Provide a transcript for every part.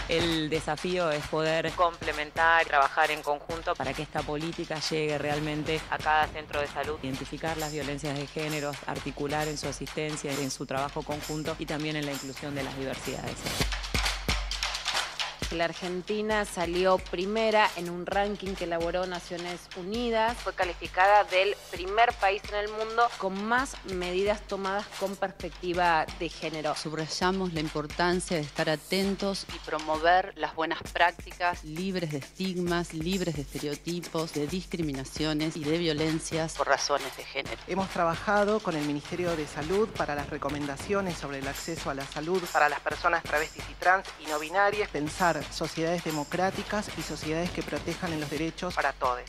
El desafío es poder complementar, trabajar en conjunto para que esta política llegue realmente a cada centro de salud, identificar las violencias de género, articular en su asistencia, en su trabajo conjunto y también en la inclusión de las diversidades. La Argentina salió primera en un ranking que elaboró Naciones Unidas. Fue calificada del primer país en el mundo con más medidas tomadas con perspectiva de género. Subrayamos la importancia de estar atentos y promover las buenas prácticas, libres de estigmas, libres de estereotipos, de discriminaciones y de violencias por razones de género. Hemos trabajado con el Ministerio de Salud para las recomendaciones sobre el acceso a la salud para las personas travestis y trans y no binarias, pensar sociedades democráticas y sociedades que protejan en los derechos para todos.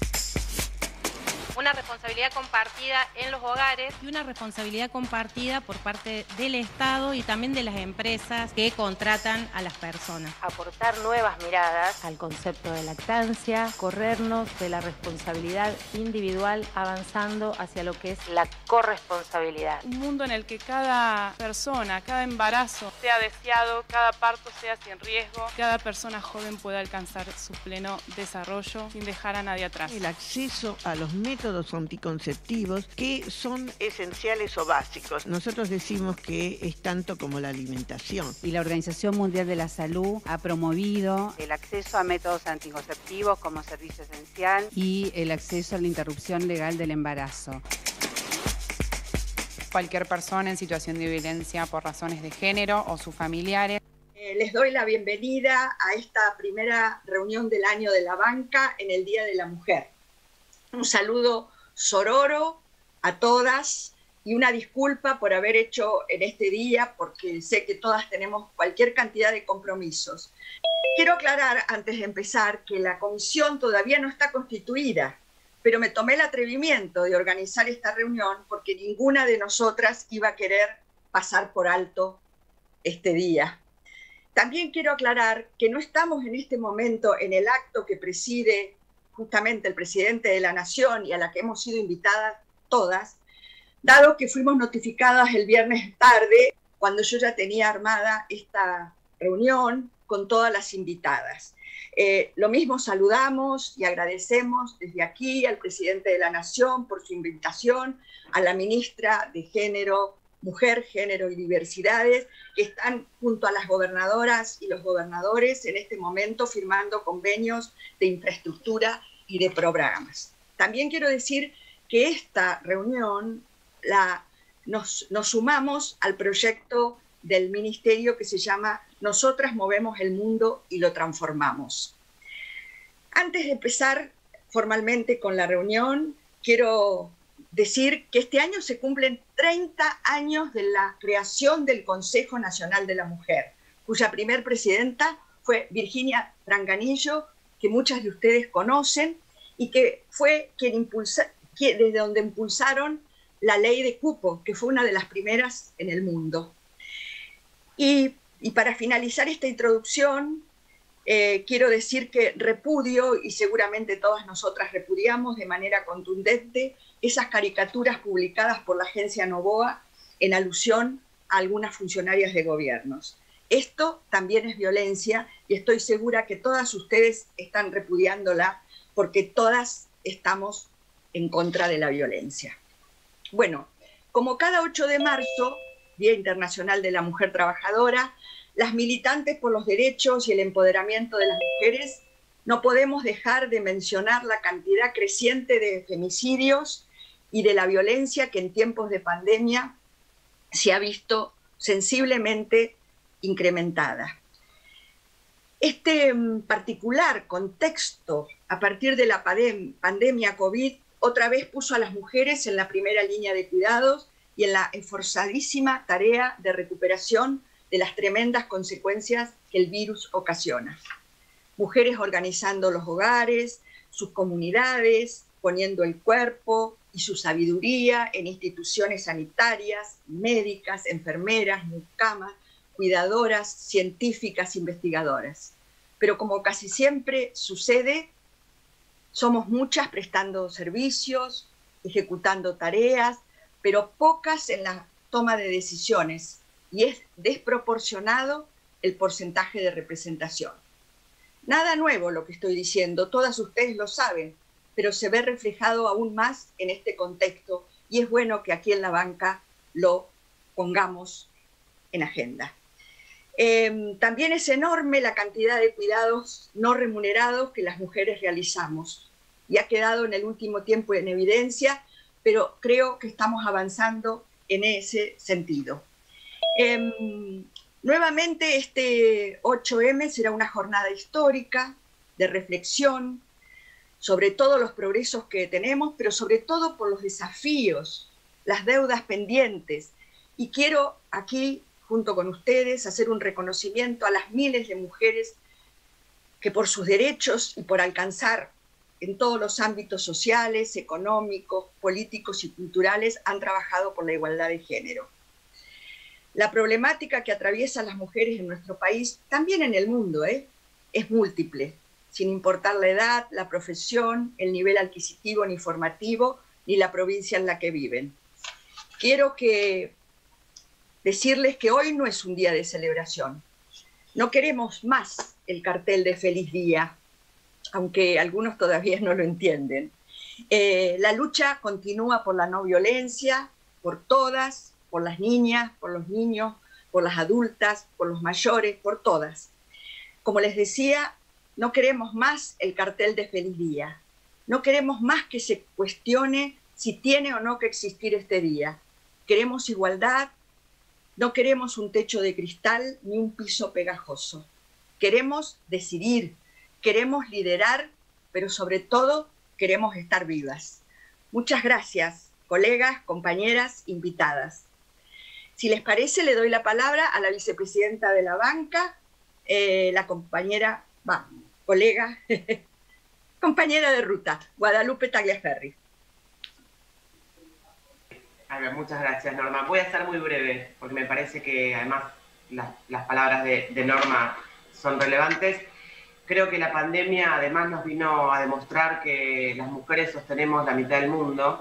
Una responsabilidad compartida en los hogares. Y una responsabilidad compartida por parte del Estado y también de las empresas que contratan a las personas. Aportar nuevas miradas al concepto de lactancia, corrernos de la responsabilidad individual avanzando hacia lo que es la corresponsabilidad. Un mundo en el que cada persona, cada embarazo sea deseado, cada parto sea sin riesgo, cada persona joven pueda alcanzar su pleno desarrollo sin dejar a nadie atrás. El acceso a los métodos anticonceptivos que son esenciales o básicos. Nosotros decimos que es tanto como la alimentación. Y la Organización Mundial de la Salud ha promovido el acceso a métodos anticonceptivos como servicio esencial y el acceso a la interrupción legal del embarazo. Cualquier persona en situación de violencia por razones de género o sus familiares. Les doy la bienvenida a esta primera reunión del año de la banca en el Día de la Mujer. Un saludo sororo a todas y una disculpa por haber hecho en este día, porque sé que todas tenemos cualquier cantidad de compromisos. Quiero aclarar antes de empezar que la comisión todavía no está constituida, pero me tomé el atrevimiento de organizar esta reunión porque ninguna de nosotras iba a querer pasar por alto este día. También quiero aclarar que no estamos en este momento en el acto que preside justamente el presidente de la Nación y a la que hemos sido invitadas todas, dado que fuimos notificadas el viernes tarde, cuando yo ya tenía armada esta reunión con todas las invitadas. Lo mismo saludamos y agradecemos desde aquí al presidente de la Nación por su invitación, a la ministra de Género, Mujer, Género y Diversidades, que están junto a las gobernadoras y los gobernadores en este momento firmando convenios de infraestructura y de programas. También quiero decir que esta reunión nos sumamos al proyecto del ministerio que se llama Nosotras Movemos el Mundo y lo Transformamos. Antes de empezar formalmente con la reunión, quiero decir que este año se cumplen 30 años de la creación del Consejo Nacional de la Mujer, cuya primer presidenta fue Virginia Branganillo, que muchas de ustedes conocen, y que fue desde donde impulsaron la ley de cupo, que fue una de las primeras en el mundo. Y para finalizar esta introducción, quiero decir que repudio, y seguramente todas nosotras repudiamos de manera contundente, esas caricaturas publicadas por la agencia Novoa en alusión a algunas funcionarias de gobiernos. Esto también es violencia y estoy segura que todas ustedes están repudiándola porque todas estamos en contra de la violencia. Bueno, como cada 8 de marzo, Día Internacional de la Mujer Trabajadora, las militantes por los derechos y el empoderamiento de las mujeres no podemos dejar de mencionar la cantidad creciente de femicidios y de la violencia que en tiempos de pandemia se ha visto sensiblemente incrementada. Este particular contexto, a partir de la pandemia COVID, otra vez puso a las mujeres en la primera línea de cuidados y en la esforzadísima tarea de recuperación de las tremendas consecuencias que el virus ocasiona. Mujeres organizando los hogares, sus comunidades, poniendo el cuerpo y su sabiduría en instituciones sanitarias, médicas, enfermeras, mucamas, cuidadoras, científicas, investigadoras. Pero como casi siempre sucede, somos muchas prestando servicios, ejecutando tareas, pero pocas en la toma de decisiones, y es desproporcionado el porcentaje de representación. Nada nuevo lo que estoy diciendo, todas ustedes lo saben, pero se ve reflejado aún más en este contexto y es bueno que aquí en la banca lo pongamos en agenda. También es enorme la cantidad de cuidados no remunerados que las mujeres realizamos y ha quedado en el último tiempo en evidencia, pero creo que estamos avanzando en ese sentido. Nuevamente este 8M será una jornada histórica de reflexión sobre todos los progresos que tenemos, pero sobre todo por los desafíos, las deudas pendientes. Y quiero aquí, junto con ustedes, hacer un reconocimiento a las miles de mujeres que por sus derechos y por alcanzar en todos los ámbitos sociales, económicos, políticos y culturales han trabajado por la igualdad de género. La problemática que atraviesan las mujeres en nuestro país, también en el mundo, es múltiple, sin importar la edad, la profesión, el nivel adquisitivo ni formativo, ni la provincia en la que viven. Quiero decirles que hoy no es un día de celebración. No queremos más el cartel de Feliz Día, aunque algunos todavía no lo entienden. La lucha continúa por la no violencia, por todas, por las niñas, por los niños, por las adultas, por los mayores, por todas. Como les decía, no queremos más el cartel de Feliz Día. No queremos más que se cuestione si tiene o no que existir este día. Queremos igualdad, no queremos un techo de cristal ni un piso pegajoso. Queremos decidir, queremos liderar, pero sobre todo queremos estar vivas. Muchas gracias, colegas, compañeras, invitadas. Si les parece, le doy la palabra a la vicepresidenta de la banca, la compañera, colega, compañera de ruta, Guadalupe Tagliaferri. Muchas gracias, Norma. Voy a ser muy breve, porque me parece que además las palabras de Norma son relevantes. Creo que la pandemia además nos vino a demostrar que las mujeres sostenemos la mitad del mundo.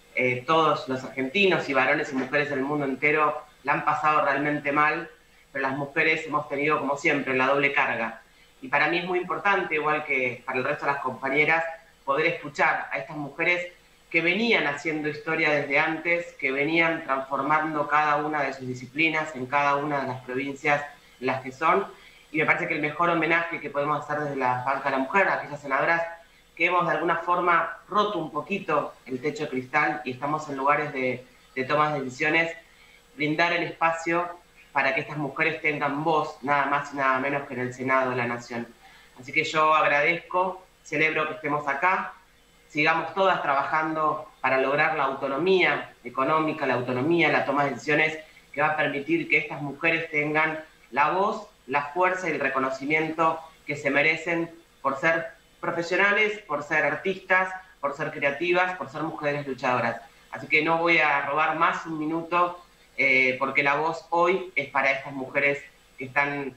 Todos los argentinos y varones y mujeres del mundo entero la han pasado realmente mal, pero las mujeres hemos tenido, como siempre, la doble carga. Y para mí es muy importante, igual que para el resto de las compañeras, poder escuchar a estas mujeres que venían haciendo historia desde antes, que venían transformando cada una de sus disciplinas en cada una de las provincias en las que son. Y me parece que el mejor homenaje que podemos hacer desde la banca de la mujer, a aquellas senadoras que hemos de alguna forma roto un poquito el techo de cristal y estamos en lugares de tomas de decisiones, brindar el espacio para que estas mujeres tengan voz, nada más y nada menos que en el Senado de la Nación. Así que yo agradezco, celebro que estemos acá, sigamos todas trabajando para lograr la autonomía económica, la autonomía, la toma de decisiones que va a permitir que estas mujeres tengan la voz, la fuerza y el reconocimiento que se merecen por ser profesionales, por ser artistas, por ser creativas, por ser mujeres luchadoras. Así que no voy a robar más un minuto porque la voz hoy es para estas mujeres que están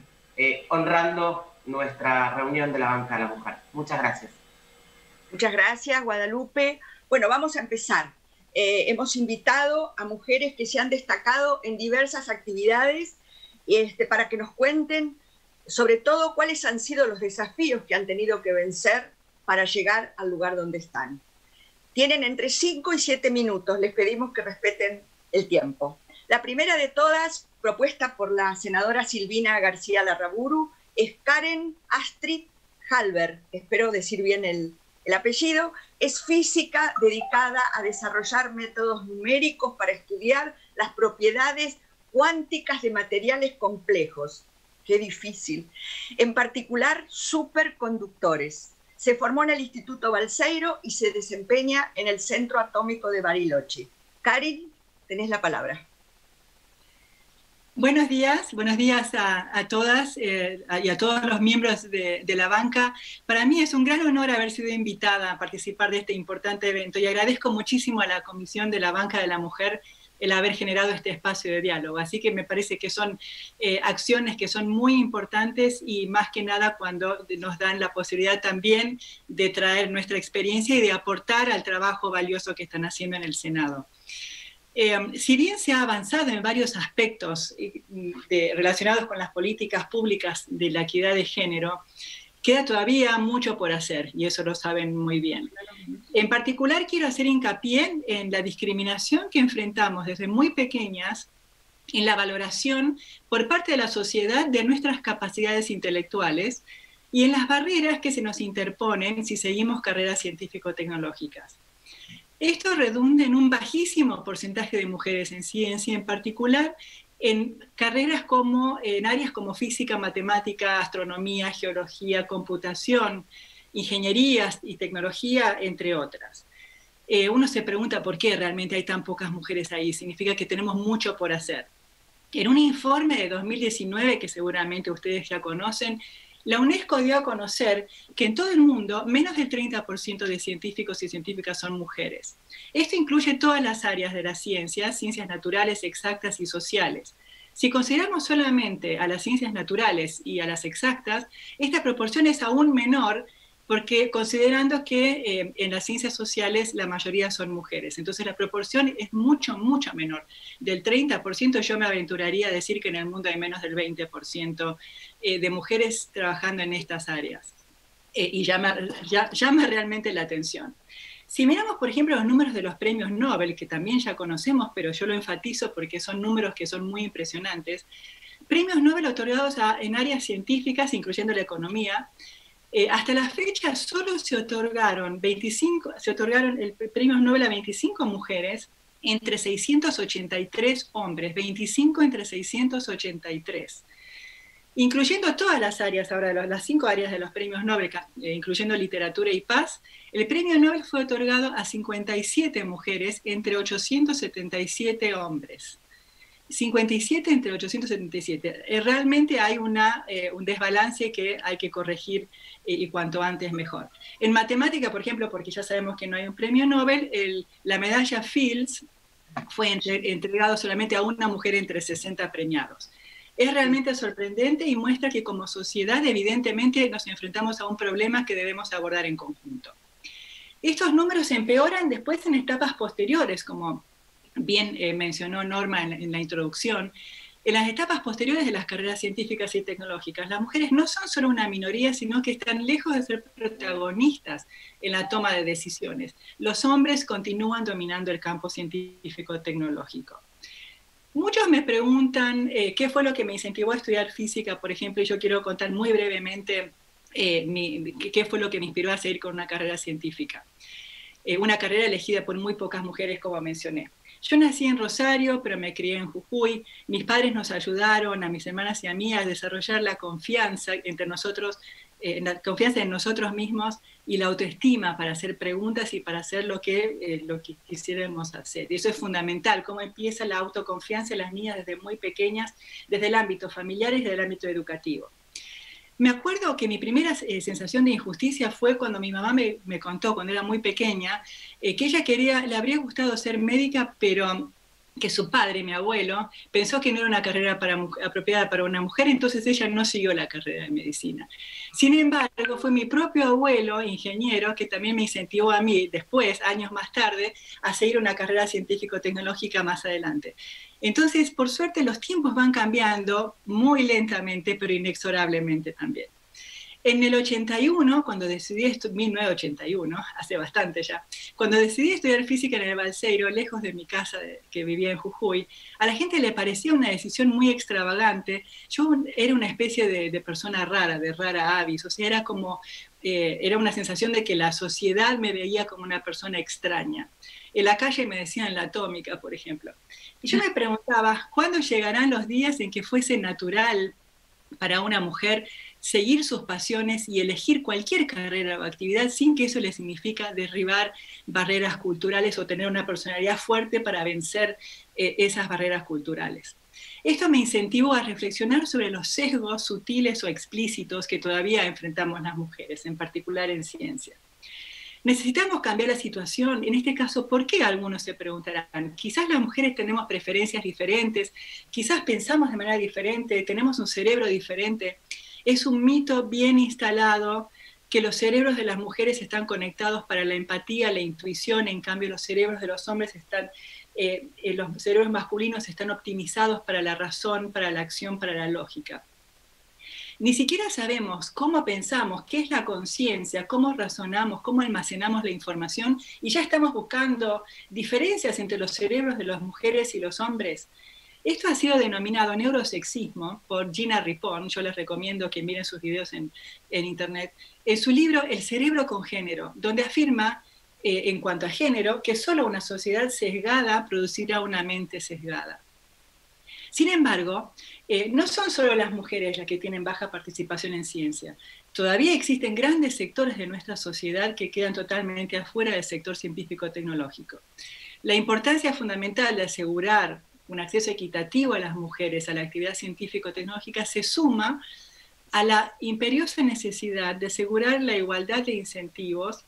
honrando nuestra reunión de la banca de la mujer. Muchas gracias. Muchas gracias, Guadalupe. Bueno, vamos a empezar. Hemos invitado a mujeres que se han destacado en diversas actividades para que nos cuenten sobre todo cuáles han sido los desafíos que han tenido que vencer para llegar al lugar donde están. Tienen entre 5 y 7 minutos, les pedimos que respeten el tiempo. La primera de todas, propuesta por la senadora Silvina García Larraburu, es Karen Astrid Halber, espero decir bien el apellido. Es física dedicada a desarrollar métodos numéricos para estudiar las propiedades cuánticas de materiales complejos. Qué difícil. En particular, superconductores. Se formó en el Instituto Balseiro y se desempeña en el Centro Atómico de Bariloche. Karen, tenés la palabra. Buenos días a todas y a todos los miembros de la banca. Para mí es un gran honor haber sido invitada a participar de este importante evento y agradezco muchísimo a la Comisión de la Banca de la Mujer el haber generado este espacio de diálogo. Así que me parece que son acciones que son muy importantes y más que nada cuando nos dan la posibilidad también de traer nuestra experiencia y de aportar al trabajo valioso que están haciendo en el Senado. Si bien se ha avanzado en varios aspectos relacionados con las políticas públicas de la equidad de género, queda todavía mucho por hacer, y eso lo saben muy bien. En particular, quiero hacer hincapié en la discriminación que enfrentamos desde muy pequeñas en la valoración por parte de la sociedad de nuestras capacidades intelectuales y en las barreras que se nos interponen si seguimos carreras científico-tecnológicas. Esto redunda en un bajísimo porcentaje de mujeres en ciencia, en particular en carreras en áreas como física, matemática, astronomía, geología, computación, ingenierías y tecnología, entre otras. Uno se pregunta por qué realmente hay tan pocas mujeres ahí. Significa que tenemos mucho por hacer. En un informe de 2019, que seguramente ustedes ya conocen, la UNESCO dio a conocer que en todo el mundo menos del 30% de científicos y científicas son mujeres. Esto incluye todas las áreas de las ciencias naturales, exactas y sociales. Si consideramos solamente a las ciencias naturales y a las exactas, esta proporción es aún menor, porque considerando que en las ciencias sociales la mayoría son mujeres. Entonces la proporción es mucho, mucho menor. Del 30% yo me aventuraría a decir que en el mundo hay menos del 20% de mujeres trabajando en estas áreas. Y llama realmente la atención. Si miramos, por ejemplo, los números de los premios Nobel, que también ya conocemos, pero yo lo enfatizo porque son números que son muy impresionantes, premios Nobel otorgados en áreas científicas, incluyendo la economía, hasta la fecha solo se otorgaron el premio Nobel a 25 mujeres entre 683 hombres, 25 entre 683. Incluyendo todas las áreas, ahora las 5 áreas de los premios Nobel, incluyendo literatura y paz, el premio Nobel fue otorgado a 57 mujeres entre 877 hombres. 57 entre 877. Realmente hay un desbalance que hay que corregir y cuanto antes mejor. En matemática, por ejemplo, porque ya sabemos que no hay un premio Nobel, la medalla Fields fue entregada solamente a una mujer entre 60 premiados. Es realmente sorprendente y muestra que como sociedad evidentemente nos enfrentamos a un problema que debemos abordar en conjunto. Estos números empeoran después en etapas posteriores, como bien mencionó Norma en la introducción. En las etapas posteriores de las carreras científicas y tecnológicas, las mujeres no son solo una minoría, sino que están lejos de ser protagonistas en la toma de decisiones. Los hombres continúan dominando el campo científico-tecnológico. Muchos me preguntan qué fue lo que me incentivó a estudiar física, por ejemplo, y yo quiero contar muy brevemente qué fue lo que me inspiró a seguir con una carrera científica. Una carrera elegida por muy pocas mujeres, como mencioné. Yo nací en Rosario, pero me crié en Jujuy. Mis padres nos ayudaron, a mis hermanas y a mí, a desarrollar la confianza entre nosotros, la confianza en nosotros mismos y la autoestima para hacer preguntas y para hacer lo que quisiéramos hacer. Y eso es fundamental, cómo empieza la autoconfianza en las niñas desde muy pequeñas, desde el ámbito familiar y desde el ámbito educativo. Me acuerdo que mi primera sensación de injusticia fue cuando mi mamá me contó, cuando era muy pequeña, que ella le habría gustado ser médica, pero que su padre, mi abuelo, pensó que no era una carrera apropiada para una mujer, entonces ella no siguió la carrera de medicina. Sin embargo, fue mi propio abuelo, ingeniero, que también me incentivó a mí, después, años más tarde, a seguir una carrera científico-tecnológica más adelante. Entonces, por suerte, los tiempos van cambiando muy lentamente, pero inexorablemente también. En el 81, cuando decidí 1981, hace bastante ya, cuando decidí estudiar física en el Balseiro, lejos de mi casa que vivía en Jujuy, a la gente le parecía una decisión muy extravagante. Yo era una especie de persona rara, de rara avis, o sea, era una sensación de que la sociedad me veía como una persona extraña. En la calle me decían la atómica, por ejemplo. Y yo me preguntaba, ¿cuándo llegarán los días en que fuese natural para una mujer seguir sus pasiones y elegir cualquier carrera o actividad sin que eso le significa derribar barreras culturales o tener una personalidad fuerte para vencer esas barreras culturales? Esto me incentivó a reflexionar sobre los sesgos sutiles o explícitos que todavía enfrentamos las mujeres, en particular en ciencia. Necesitamos cambiar la situación. En este caso, ¿por qué? Algunos se preguntarán. Quizás las mujeres tenemos preferencias diferentes, quizás pensamos de manera diferente, tenemos un cerebro diferente. Es un mito bien instalado que los cerebros de las mujeres están conectados para la empatía, la intuición, en cambio los cerebros de los hombres están los cerebros masculinos están optimizados para la razón, para la acción, para la lógica. Ni siquiera sabemos cómo pensamos, qué es la conciencia, cómo razonamos, cómo almacenamos la información, y ya estamos buscando diferencias entre los cerebros de las mujeres y los hombres. Esto ha sido denominado neurosexismo por Gina Ripon, yo les recomiendo que miren sus videos en internet, en su libro El cerebro con género, donde afirma, en cuanto a género, que solo una sociedad sesgada producirá una mente sesgada. Sin embargo, no son solo las mujeres las que tienen baja participación en ciencia. Todavía existen grandes sectores de nuestra sociedad que quedan totalmente afuera del sector científico-tecnológico. La importancia fundamental de asegurar un acceso equitativo a las mujeres a la actividad científico-tecnológica se suma a la imperiosa necesidad de asegurar la igualdad de incentivos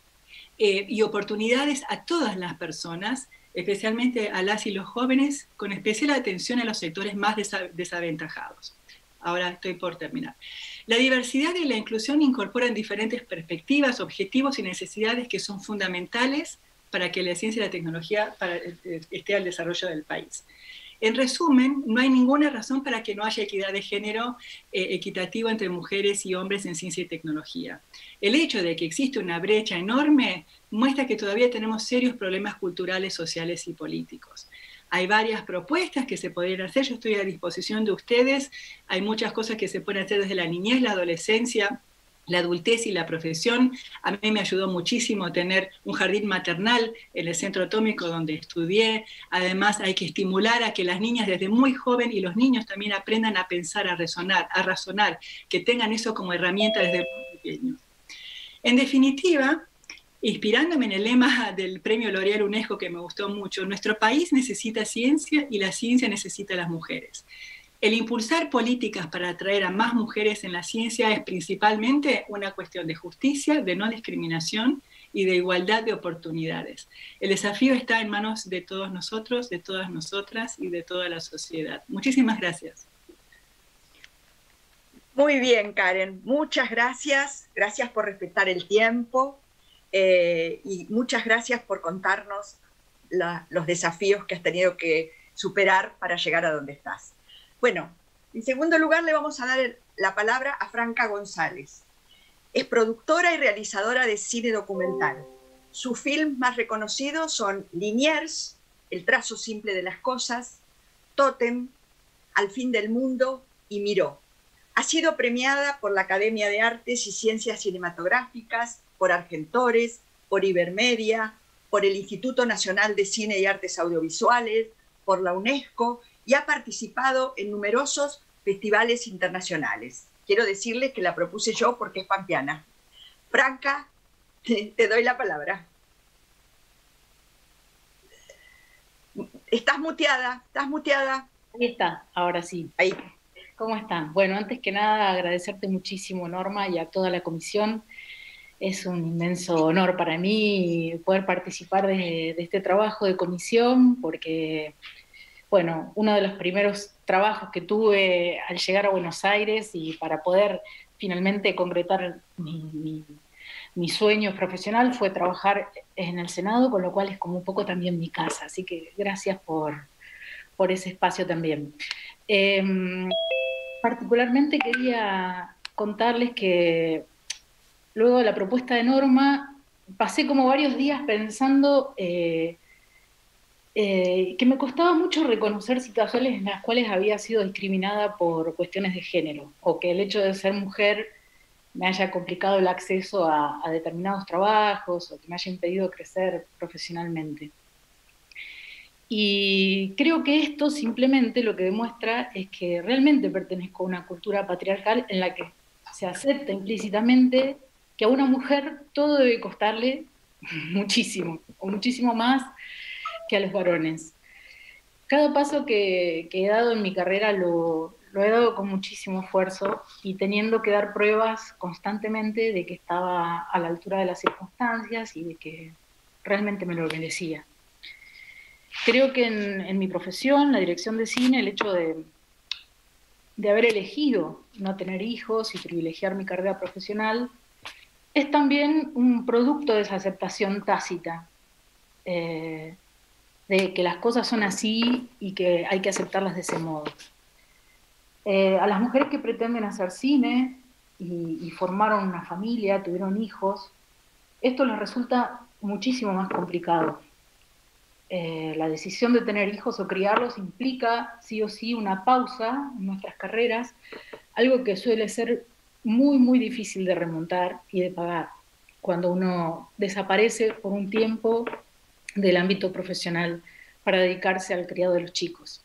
y oportunidades a todas las personas, especialmente a las y los jóvenes, con especial atención a los sectores más desaventajados. Ahora estoy por terminar. La diversidad y la inclusión incorporan diferentes perspectivas, objetivos y necesidades que son fundamentales para que la ciencia y la tecnología esté al desarrollo del país. En resumen, no hay ninguna razón para que no haya equidad de género equitativa entre mujeres y hombres en ciencia y tecnología. El hecho de que existe una brecha enorme muestra que todavía tenemos serios problemas culturales, sociales y políticos. Hay varias propuestas que se podrían hacer, yo estoy a disposición de ustedes, hay muchas cosas que se pueden hacer desde la niñez, la adolescencia, la adultez y la profesión. A mí me ayudó muchísimo tener un jardín maternal en el Centro Atómico donde estudié. Además, hay que estimular a que las niñas desde muy joven y los niños también aprendan a pensar, a razonar, que tengan eso como herramienta desde muy pequeños. En definitiva, inspirándome en el lema del premio L'Oréal UNESCO que me gustó mucho, nuestro país necesita ciencia y la ciencia necesita a las mujeres. El impulsar políticas para atraer a más mujeres en la ciencia es principalmente una cuestión de justicia, de no discriminación y de igualdad de oportunidades. El desafío está en manos de todos nosotros, de todas nosotras y de toda la sociedad. Muchísimas gracias. Muy bien, Karen. Muchas gracias. Gracias por respetar el tiempo y muchas gracias por contarnos los desafíos que has tenido que superar para llegar a donde estás. Bueno, en segundo lugar le vamos a dar la palabra a Franca González. Es productora y realizadora de cine documental. Sus films más reconocidos son Liniers, El trazo simple de las cosas, Tótem, Al fin del mundo y Miró. Ha sido premiada por la Academia de Artes y Ciencias Cinematográficas, por Argentores, por Ibermedia, por el Instituto Nacional de Cine y Artes Audiovisuales, por la UNESCO, y ha participado en numerosos festivales internacionales. Quiero decirles que la propuse yo porque es pampeana. Franca, te doy la palabra. Estás muteada, estás muteada. Ahí está, ahora sí. Ahí. ¿Cómo están? Bueno, antes que nada agradecerte muchísimo, Norma, y a toda la comisión. Es un inmenso honor para mí poder participar de este trabajo de comisión, porque bueno, uno de los primeros trabajos que tuve al llegar a Buenos Aires y para poder finalmente concretar mi sueño profesional fue trabajar en el Senado, con lo cual es como un poco también mi casa. Así que gracias por ese espacio también. Particularmente quería contarles que luego de la propuesta de Norma pasé como varios días pensando que me costaba mucho reconocer situaciones en las cuales había sido discriminada por cuestiones de género, o que el hecho de ser mujer me haya complicado el acceso a determinados trabajos, o que me haya impedido crecer profesionalmente. Y creo que esto simplemente lo que demuestra es que realmente pertenezco a una cultura patriarcal en la que se acepta implícitamente que a una mujer todo debe costarle muchísimo, o muchísimo más que a los varones. Cada paso que he dado en mi carrera lo he dado con muchísimo esfuerzo y teniendo que dar pruebas constantemente de que estaba a la altura de las circunstancias y de que realmente me lo merecía. Creo que en mi profesión, la dirección de cine, el hecho de haber elegido no tener hijos y privilegiar mi carrera profesional, es también un producto de esa aceptación tácita. de que las cosas son así y que hay que aceptarlas de ese modo. A las mujeres que pretenden hacer cine y formaron una familia, tuvieron hijos, esto les resulta muchísimo más complicado. La decisión de tener hijos o criarlos implica sí o sí una pausa en nuestras carreras, algo que suele ser muy, muy difícil de remontar y de pagar cuando uno desaparece por un tiempo del ámbito profesional para dedicarse al criado de los chicos.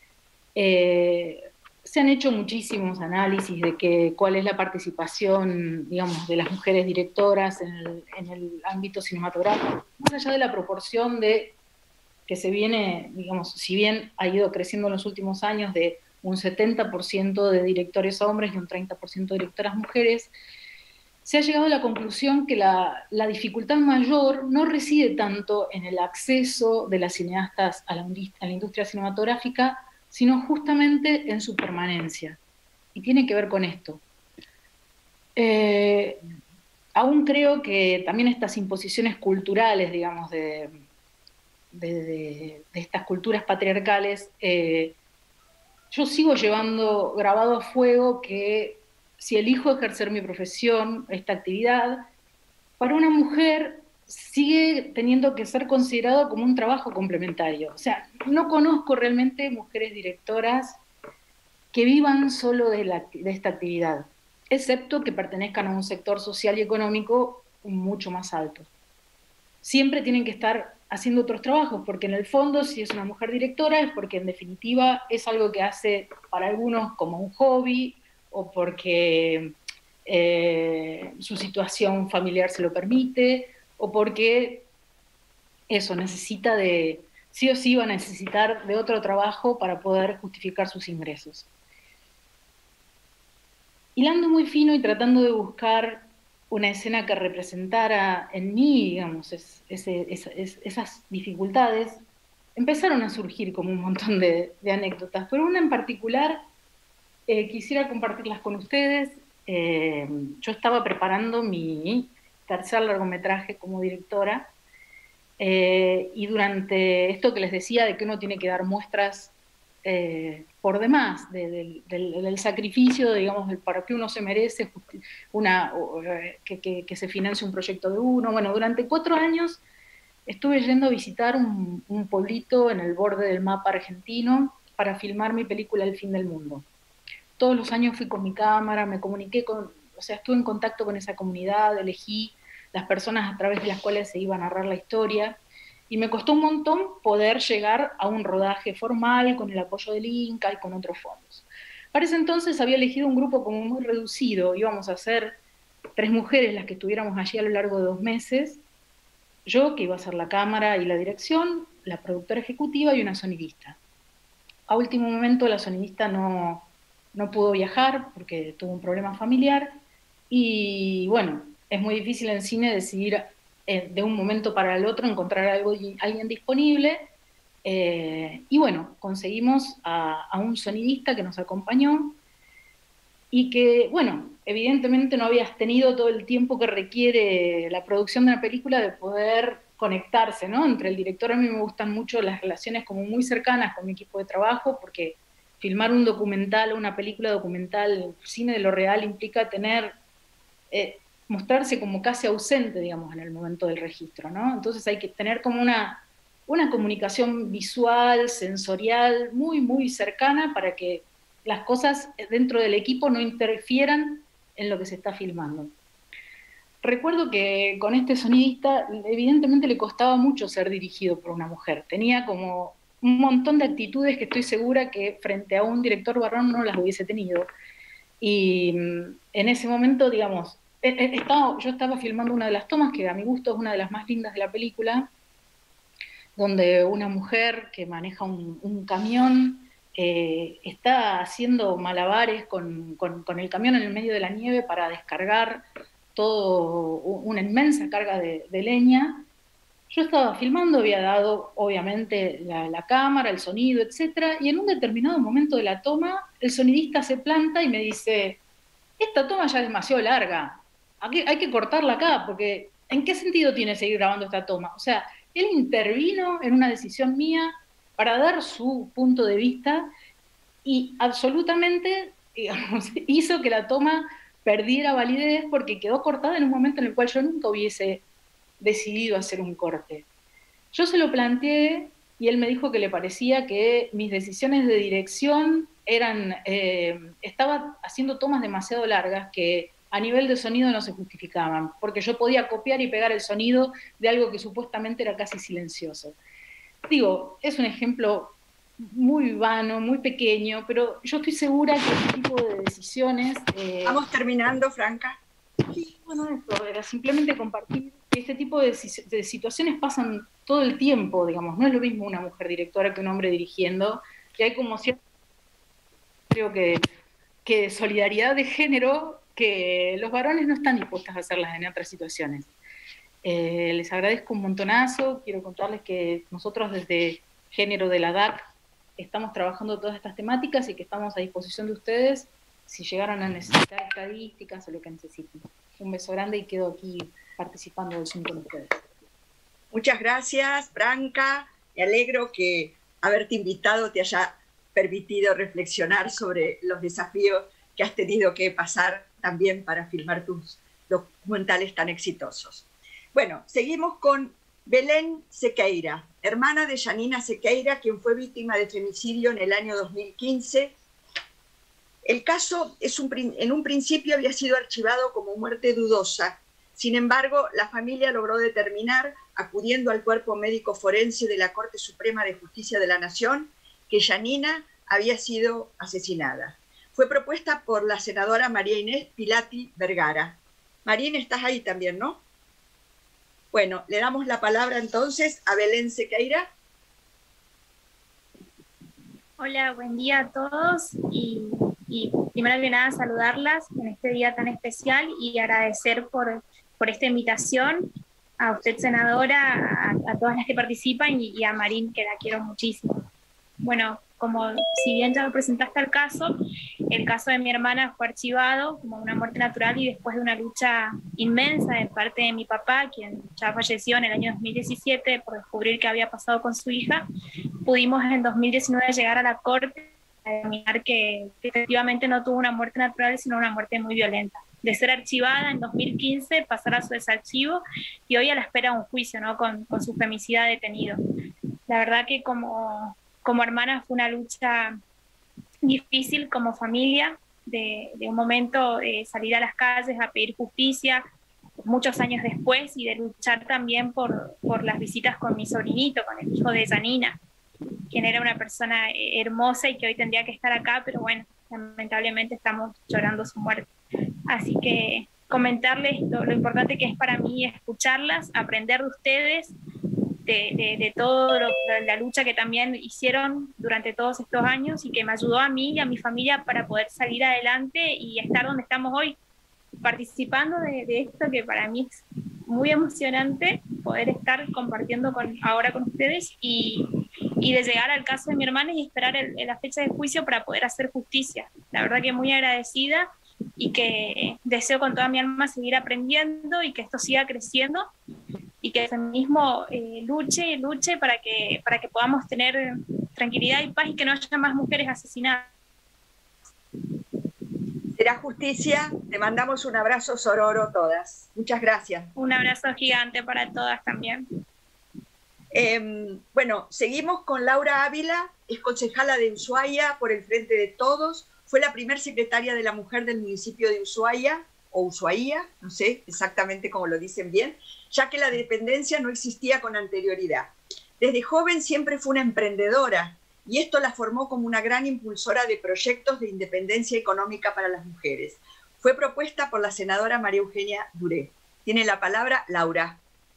Se han hecho muchísimos análisis de cuál es la participación, digamos, de las mujeres directoras en el ámbito cinematográfico, más allá de la proporción de que se viene, digamos, si bien ha ido creciendo en los últimos años de un 70% de directores hombres y un 30% de directoras mujeres, se ha llegado a la conclusión que la dificultad mayor no reside tanto en el acceso de las cineastas a la industria cinematográfica, sino justamente en su permanencia. Y tiene que ver con esto. Aún creo que también estas imposiciones culturales, digamos, de estas culturas patriarcales, yo sigo llevando grabado a fuego que si elijo ejercer mi profesión, esta actividad, para una mujer sigue teniendo que ser considerado como un trabajo complementario. O sea, no conozco realmente mujeres directoras que vivan solo de esta actividad, excepto que pertenezcan a un sector social y económico mucho más alto. Siempre tienen que estar haciendo otros trabajos, porque en el fondo, si es una mujer directora, es porque en definitiva es algo que hace para algunos como un hobby, o porque su situación familiar se lo permite, o porque eso necesita sí o sí va a necesitar de otro trabajo para poder justificar sus ingresos. Hilando muy fino y tratando de buscar una escena que representara en mí, digamos, esas dificultades, empezaron a surgir como un montón de anécdotas, pero una en particular quisiera compartirlas con ustedes. Yo estaba preparando mi tercer largometraje como directora, y durante esto que les decía de que uno tiene que dar muestras por demás del sacrificio, digamos, para que uno se merece que se financie un proyecto de uno. Bueno, durante 4 años estuve yendo a visitar un pueblito en el borde del mapa argentino para filmar mi película El fin del mundo. Todos los años fui con mi cámara, me comuniqué estuve en contacto con esa comunidad, elegí las personas a través de las cuales se iba a narrar la historia, y me costó un montón poder llegar a un rodaje formal con el apoyo del Inca y con otros fondos. Para ese entonces había elegido un grupo como muy reducido, íbamos a ser 3 mujeres las que estuviéramos allí a lo largo de 2 meses, yo que iba a hacer la cámara y la dirección, la productora ejecutiva y una sonidista. A último momento la sonidista no pudo viajar porque tuvo un problema familiar, y bueno, es muy difícil en cine decidir de un momento para el otro encontrar alguien disponible, y bueno, conseguimos a un sonidista que nos acompañó y que, bueno, evidentemente no habías tenido todo el tiempo que requiere la producción de una película de poder conectarse, ¿no? Entre el director, a mí me gustan mucho las relaciones como muy cercanas con mi equipo de trabajo, porque filmar un documental o una película documental, cine de lo real, implica mostrarse como casi ausente, digamos, en el momento del registro, ¿no? Entonces hay que tener como una comunicación visual, sensorial, muy, muy cercana para que las cosas dentro del equipo no interfieran en lo que se está filmando. Recuerdo que con este sonidista, evidentemente le costaba mucho ser dirigido por una mujer. Tenía como un montón de actitudes que estoy segura que frente a un director varón no las hubiese tenido. Y en ese momento, digamos, yo estaba filmando una de las tomas que a mi gusto es una de las más lindas de la película, donde una mujer que maneja un camión está haciendo malabares con el camión en el medio de la nieve para descargar una inmensa carga de leña. Yo estaba filmando, había dado obviamente la cámara, el sonido, etc. Y en un determinado momento de la toma, el sonidista se planta y me dice: esta toma ya es demasiado larga, hay que cortarla acá, porque ¿en qué sentido tiene seguir grabando esta toma? O sea, Él intervino en una decisión mía para dar su punto de vista y absolutamente, digamos, hizo que la toma perdiera validez porque quedó cortada en un momento en el cual yo nunca hubiese decidido hacer un corte. Yo se lo planteé y él me dijo que le parecía que mis decisiones de dirección estaba haciendo tomas demasiado largas que a nivel de sonido no se justificaban, porque yo podía copiar y pegar el sonido de algo que supuestamente era casi silencioso. Digo, es un ejemplo muy vano, muy pequeño, pero yo estoy segura que este tipo de decisiones... Vamos terminando, Franca. Sí, bueno, esto era simplemente compartir que este tipo de situaciones pasan todo el tiempo, digamos, no es lo mismo una mujer directora que un hombre dirigiendo, que hay como cierta, creo que solidaridad de género que los varones no están dispuestos a hacerlas en otras situaciones. Les agradezco un montonazo, quiero contarles que nosotros desde Género de la DAC estamos trabajando todas estas temáticas y que estamos a disposición de ustedes si llegaron a necesitar estadísticas o lo que necesiten. Un beso grande y quedo aquí participando del Zoom con ustedes. Muchas gracias, Franca. Me alegro que haberte invitado te haya permitido reflexionar sobre los desafíos que has tenido que pasar también para filmar tus documentales tan exitosos. Bueno, seguimos con Belén Sequeira, hermana de Janina Sequeira, quien fue víctima de femicidio en el año 2015. El caso en un principio había sido archivado como muerte dudosa. Sin embargo, la familia logró determinar, acudiendo al cuerpo médico forense de la Corte Suprema de Justicia de la Nación, que Janina había sido asesinada. Fue propuesta por la senadora María Inés Pilati Vergara. Marín, estás ahí también, ¿no? Bueno, le damos la palabra entonces a Belén Sequeira. Hola, buen día a todos y primero que nada saludarlas en este día tan especial y agradecer por esta invitación a usted, senadora, a todas las que participan y a Marín, que la quiero muchísimo. Bueno, como si bien ya me presentaste el caso de mi hermana fue archivado como una muerte natural y después de una lucha inmensa de parte de mi papá, quien ya falleció en el año 2017 por descubrir qué había pasado con su hija, pudimos en 2019 llegar a la Corte a determinar que efectivamente no tuvo una muerte natural, sino una muerte muy violenta. De ser archivada en 2015, pasar a su desarchivo y hoy a la espera de un juicio, ¿no? con su femicida detenido. La verdad que como hermana fue una lucha difícil como familia, de un momento salir a las calles a pedir justicia muchos años después y de luchar también por las visitas con mi sobrinito, con el hijo de Janina, quien era una persona hermosa y que hoy tendría que estar acá, pero bueno, lamentablemente estamos llorando su muerte. Así que comentarles lo importante que es para mí escucharlas, aprender de ustedes, de toda la lucha que también hicieron durante todos estos años y que me ayudó a mí y a mi familia para poder salir adelante y estar donde estamos hoy, participando de esto que para mí es muy emocionante, poder estar compartiendo ahora con ustedes y de llegar al caso de mi hermana y esperar la fecha de juicio para poder hacer justicia. La verdad que muy agradecida y que deseo con toda mi alma seguir aprendiendo y que esto siga creciendo y que el feminismo luche para que podamos tener tranquilidad y paz y que no haya más mujeres asesinadas. Será justicia. Te mandamos un abrazo sororo todas. Muchas gracias. Un abrazo gigante para todas también. Bueno, seguimos con Laura Ávila, es concejala de Ushuaia por el Frente de Todos. Fue la primer secretaria de la mujer del municipio de Ushuaia, o Ushuaia, no sé exactamente cómo lo dicen bien, ya que la dependencia no existía con anterioridad. Desde joven siempre fue una emprendedora y esto la formó como una gran impulsora de proyectos de independencia económica para las mujeres. Fue propuesta por la senadora María Eugenia Duré. Tiene la palabra Laura.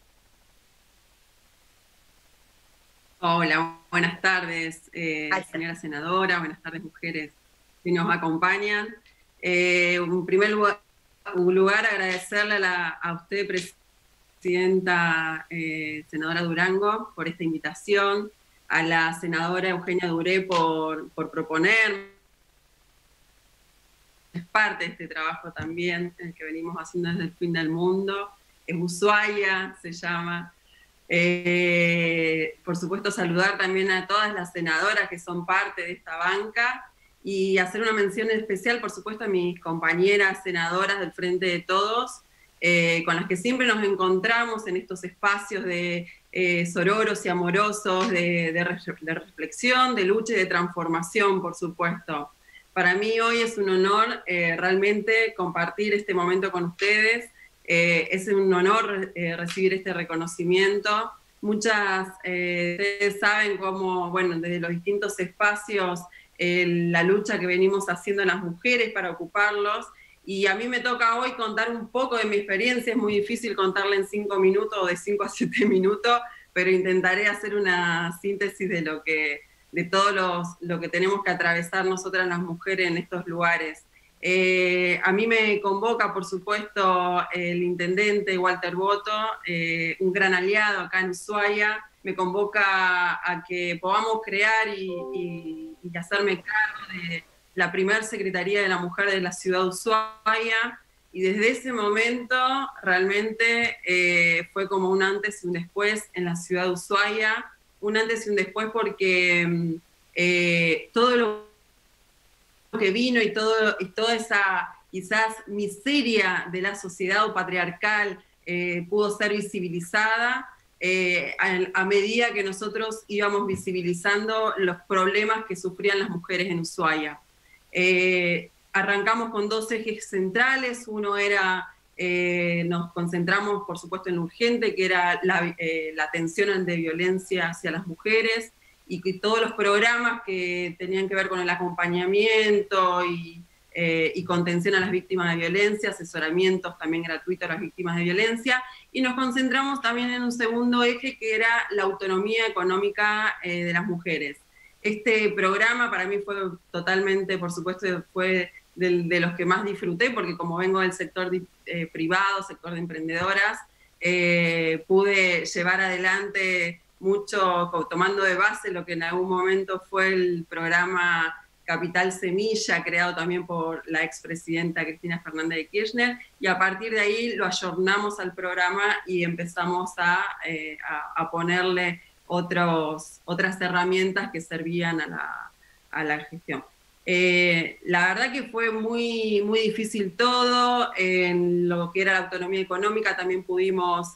Hola, buenas tardes, señora senadora, buenas tardes, mujeres que nos acompañan. En primer lugar, agradecerle a usted, presidenta senadora Durango, por esta invitación, a la senadora Eugenia Duré por proponer. Es parte de este trabajo también, el que venimos haciendo desde el fin del mundo. Es Ushuaia, se llama. Por supuesto, saludar también a todas las senadoras que son parte de esta banca y hacer una mención especial, por supuesto, a mis compañeras senadoras del Frente de Todos, con las que siempre nos encontramos en estos espacios de sororos y amorosos, de reflexión, de lucha y de transformación, por supuesto. Para mí hoy es un honor realmente compartir este momento con ustedes. Es un honor recibir este reconocimiento. Muchas ustedes saben cómo, bueno, desde los distintos espacios, la lucha que venimos haciendo las mujeres para ocuparlos, y a mí me toca hoy contar un poco de mi experiencia. Es muy difícil contarla en 5 minutos o de 5 a 7 minutos, pero intentaré hacer una síntesis de todo lo que tenemos que atravesar nosotras las mujeres en estos lugares. A mí me convoca, por supuesto, el intendente Walter Boto, un gran aliado acá en Ushuaia. Me convoca a que podamos crear y hacerme cargo de la primera Secretaría de la Mujer de la ciudad de Ushuaia, y desde ese momento realmente fue como un antes y un después en la ciudad de Ushuaia, un antes y un después porque todo lo que vino y toda esa quizás miseria de la sociedad patriarcal pudo ser visibilizada a medida que nosotros íbamos visibilizando los problemas que sufrían las mujeres en Ushuaia. Arrancamos con 2 ejes centrales. Uno era, nos concentramos por supuesto en lo urgente, que era la atención de violencia hacia las mujeres, y que todos los programas que tenían que ver con el acompañamiento y contención a las víctimas de violencia, asesoramientos también gratuitos a las víctimas de violencia, y nos concentramos también en un segundo eje que era la autonomía económica de las mujeres. Este programa para mí fue totalmente, por supuesto, fue de los que más disfruté, porque como vengo del sector privado, sector de emprendedoras, pude llevar adelante mucho, tomando de base lo que en algún momento fue el programa Capital Semilla, creado también por la expresidenta Cristina Fernández de Kirchner, y a partir de ahí lo ayornamos al programa y empezamos a ponerle otras herramientas que servían a la gestión. La verdad que fue muy, muy difícil todo. En lo que era la autonomía económica también pudimos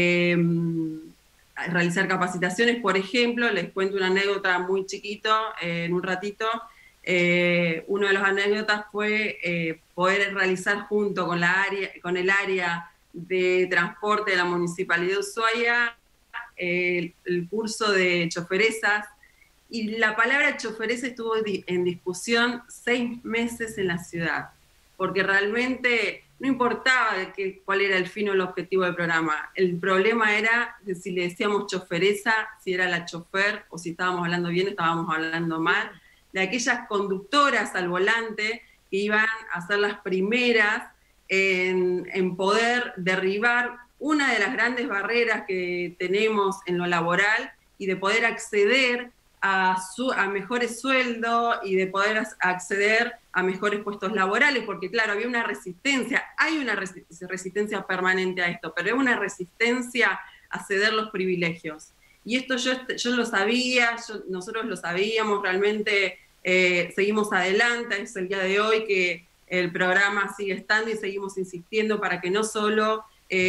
realizar capacitaciones. Por ejemplo, les cuento una anécdota muy chiquito, en un ratito. Una de las anécdotas fue poder realizar junto con el área de transporte de la Municipalidad de Ushuaia el curso de choferesas, y la palabra choferesa estuvo en discusión 6 meses en la ciudad, porque realmente no importaba cuál era el fin o el objetivo del programa. El problema era de si le decíamos choferesa, si era la chofer, o si estábamos hablando bien, estábamos hablando mal, de aquellas conductoras al volante que iban a ser las primeras en poder derribar una de las grandes barreras que tenemos en lo laboral, y de poder acceder a mejores sueldos y de poder acceder a mejores puestos laborales, porque claro, había una resistencia, hay una resistencia permanente a esto, pero es una resistencia a ceder los privilegios. Y esto yo lo sabía, nosotros lo sabíamos, realmente seguimos adelante, es el día de hoy que el programa sigue estando y seguimos insistiendo para que no solo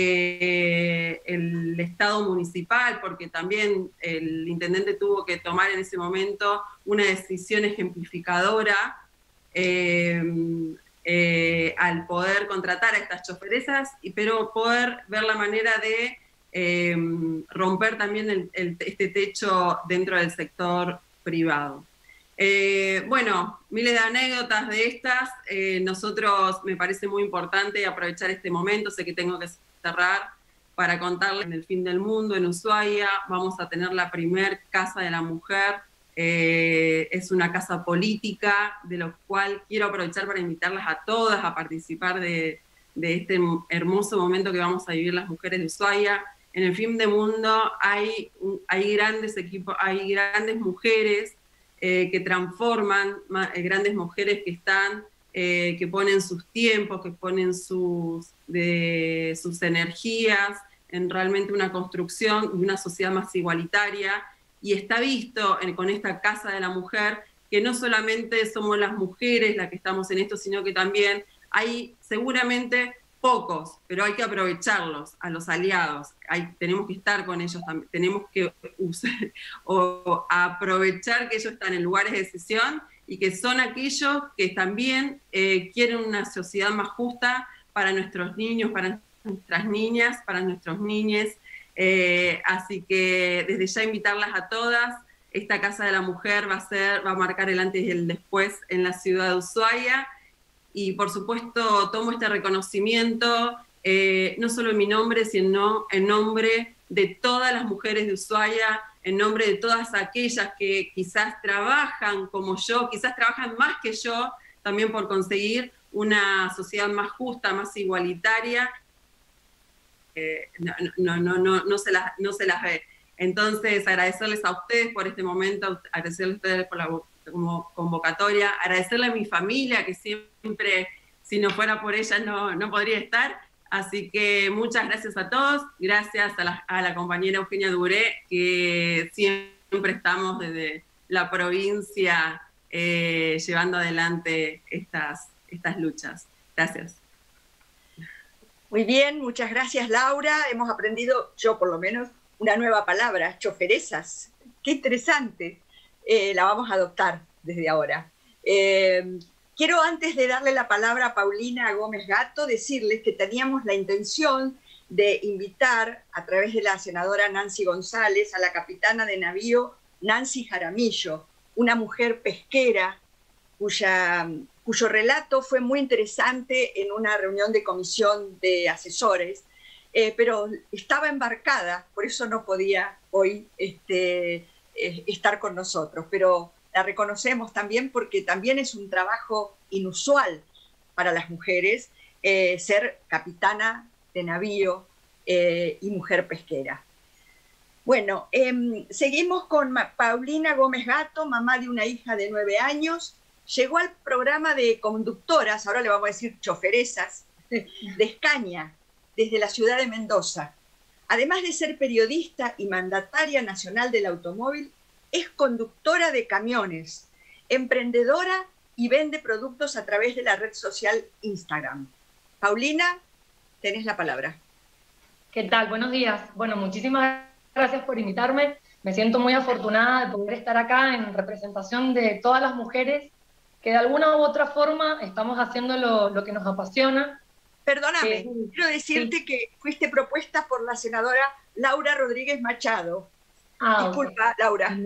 el Estado municipal, porque también el intendente tuvo que tomar en ese momento una decisión ejemplificadora al poder contratar a estas choferesas, pero poder ver la manera de romper también este techo dentro del sector privado. Bueno, miles de anécdotas de estas. Nosotros, me parece muy importante aprovechar este momento, sé que tengo que cerrar, para contarles en el fin del mundo, en Ushuaia, vamos a tener la primer Casa de la Mujer. Es una casa política, de lo cual quiero aprovechar para invitarlas a todas a participar de este hermoso momento que vamos a vivir las mujeres de Ushuaia. En el fin del mundo hay grandes equipos, hay grandes mujeres que transforman, grandes mujeres que están, que ponen sus tiempos, que ponen sus energías en realmente una construcción de una sociedad más igualitaria, y está visto con esta Casa de la Mujer que no solamente somos las mujeres las que estamos en esto, sino que también hay seguramente pocos, pero hay que aprovecharlos, a los aliados, tenemos que estar con ellos también, tenemos que aprovechar que ellos están en lugares de decisión y que son aquellos que también quieren una sociedad más justa para nuestros niños, para nuestras niñas, para nuestros niñes. Así que desde ya invitarlas a todas. Esta Casa de la Mujer va a marcar el antes y el después en la ciudad de Ushuaia, y por supuesto tomo este reconocimiento no solo en mi nombre, sino en nombre de todas las mujeres de Ushuaia, en nombre de todas aquellas que quizás trabajan como yo, quizás trabajan más que yo, también por conseguir una sociedad más justa, más igualitaria. No se las ve. Entonces, agradecerles a ustedes por este momento, agradecerles a ustedes por la convocatoria, agradecerle a mi familia, que siempre, si no fuera por ella, no podría estar. Así que muchas gracias a todos, gracias a la compañera Eugenia Duré, que siempre estamos desde la provincia llevando adelante estas luchas. Gracias. Muy bien, muchas gracias, Laura. Hemos aprendido, yo por lo menos, una nueva palabra, choferesas. Qué interesante. La vamos a adoptar desde ahora. Quiero, antes de darle la palabra a Paulina Gómez Gatto, decirles que teníamos la intención de invitar, a través de la senadora Nancy González, a la capitana de navío Nancy Jaramillo, una mujer pesquera cuyo relato fue muy interesante en una reunión de comisión de asesores, pero estaba embarcada, por eso no podía hoy estar con nosotros, pero la reconocemos también porque también es un trabajo inusual para las mujeres ser capitana de navío y mujer pesquera. Bueno, seguimos con Paulina Gómez Gatto, mamá de una hija de 9 años. Llegó al programa de conductoras, ahora le vamos a decir choferesas, de Escaña, desde la ciudad de Mendoza. Además de ser periodista y mandataria nacional del automóvil, es conductora de camiones, emprendedora y vende productos a través de la red social Instagram. Paulina, tenés la palabra. ¿Qué tal? Buenos días. Bueno, muchísimas gracias por invitarme. Me siento muy afortunada de poder estar acá en representación de todas las mujeres que de alguna u otra forma estamos haciendo lo que nos apasiona. Perdóname, quiero decirte que fuiste propuesta por la senadora Laura Rodríguez Machado. Disculpa, okay. Laura.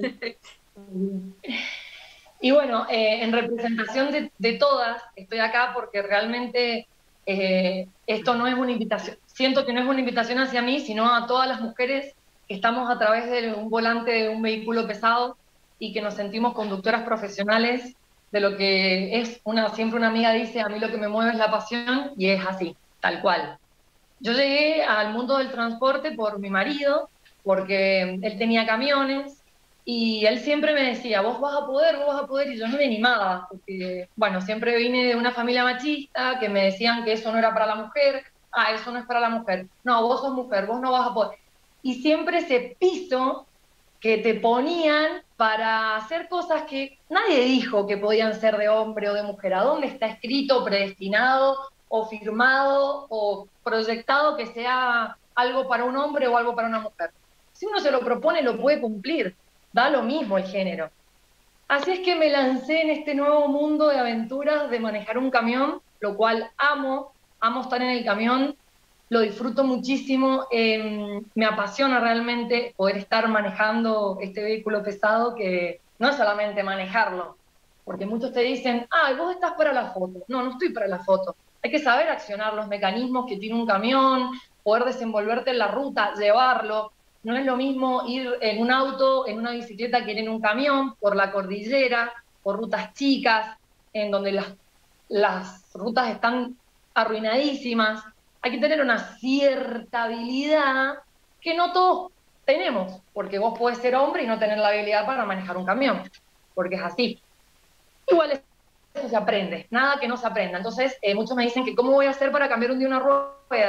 Y bueno, en representación de todas, estoy acá porque realmente esto no es una invitación, siento que no es una invitación hacia mí, sino a todas las mujeres que estamos a través de un volante de un vehículo pesado y que nos sentimos conductoras profesionales de lo que es siempre una amiga dice, a mí lo que me mueve es la pasión, y es así, tal cual. Yo llegué al mundo del transporte por mi marido, porque él tenía camiones, y él siempre me decía, vos vas a poder, y yo no me animaba, porque, bueno, siempre vine de una familia machista, que me decían que eso no era para la mujer, eso no es para la mujer, no, vos sos mujer, vos no vas a poder. Y siempre ese piso que te ponían para hacer cosas que nadie dijo que podían ser de hombre o de mujer. ¿A dónde está escrito, predestinado, o firmado, o proyectado que sea algo para un hombre o algo para una mujer? Si uno se lo propone, lo puede cumplir. Da lo mismo el género. Así es que me lancé en este nuevo mundo de aventuras de manejar un camión, lo cual amo estar en el camión, lo disfruto muchísimo, me apasiona realmente poder estar manejando este vehículo pesado, que no es solamente manejarlo, porque muchos te dicen, vos estás para la foto. No, no estoy para la foto. Hay que saber accionar los mecanismos que tiene un camión, poder desenvolverte en la ruta, llevarlo. No es lo mismo ir en un auto, en una bicicleta, que ir en un camión, por la cordillera, por rutas chicas, en donde las rutas están arruinadísimas. Hay que tener una cierta habilidad que no todos tenemos, porque vos podés ser hombre y no tener la habilidad para manejar un camión, porque es así. Igual eso se aprende, nada que no se aprenda. Entonces, muchos me dicen que cómo voy a hacer para cambiar un día una rueda.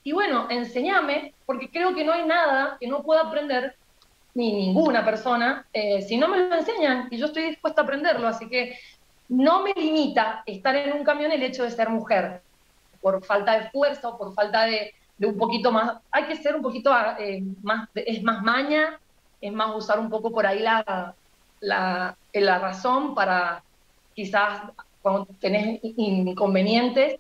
y bueno, enséñame, porque creo que no hay nada que no pueda aprender, ni ninguna persona, si no me lo enseñan, y yo estoy dispuesta a aprenderlo, así que no me limita estar en un camión el hecho de ser mujer, por falta de fuerza o por falta de un poquito más, hay que ser un poquito más, es más maña, es más usar un poco por ahí la razón para quizás cuando tenés inconvenientes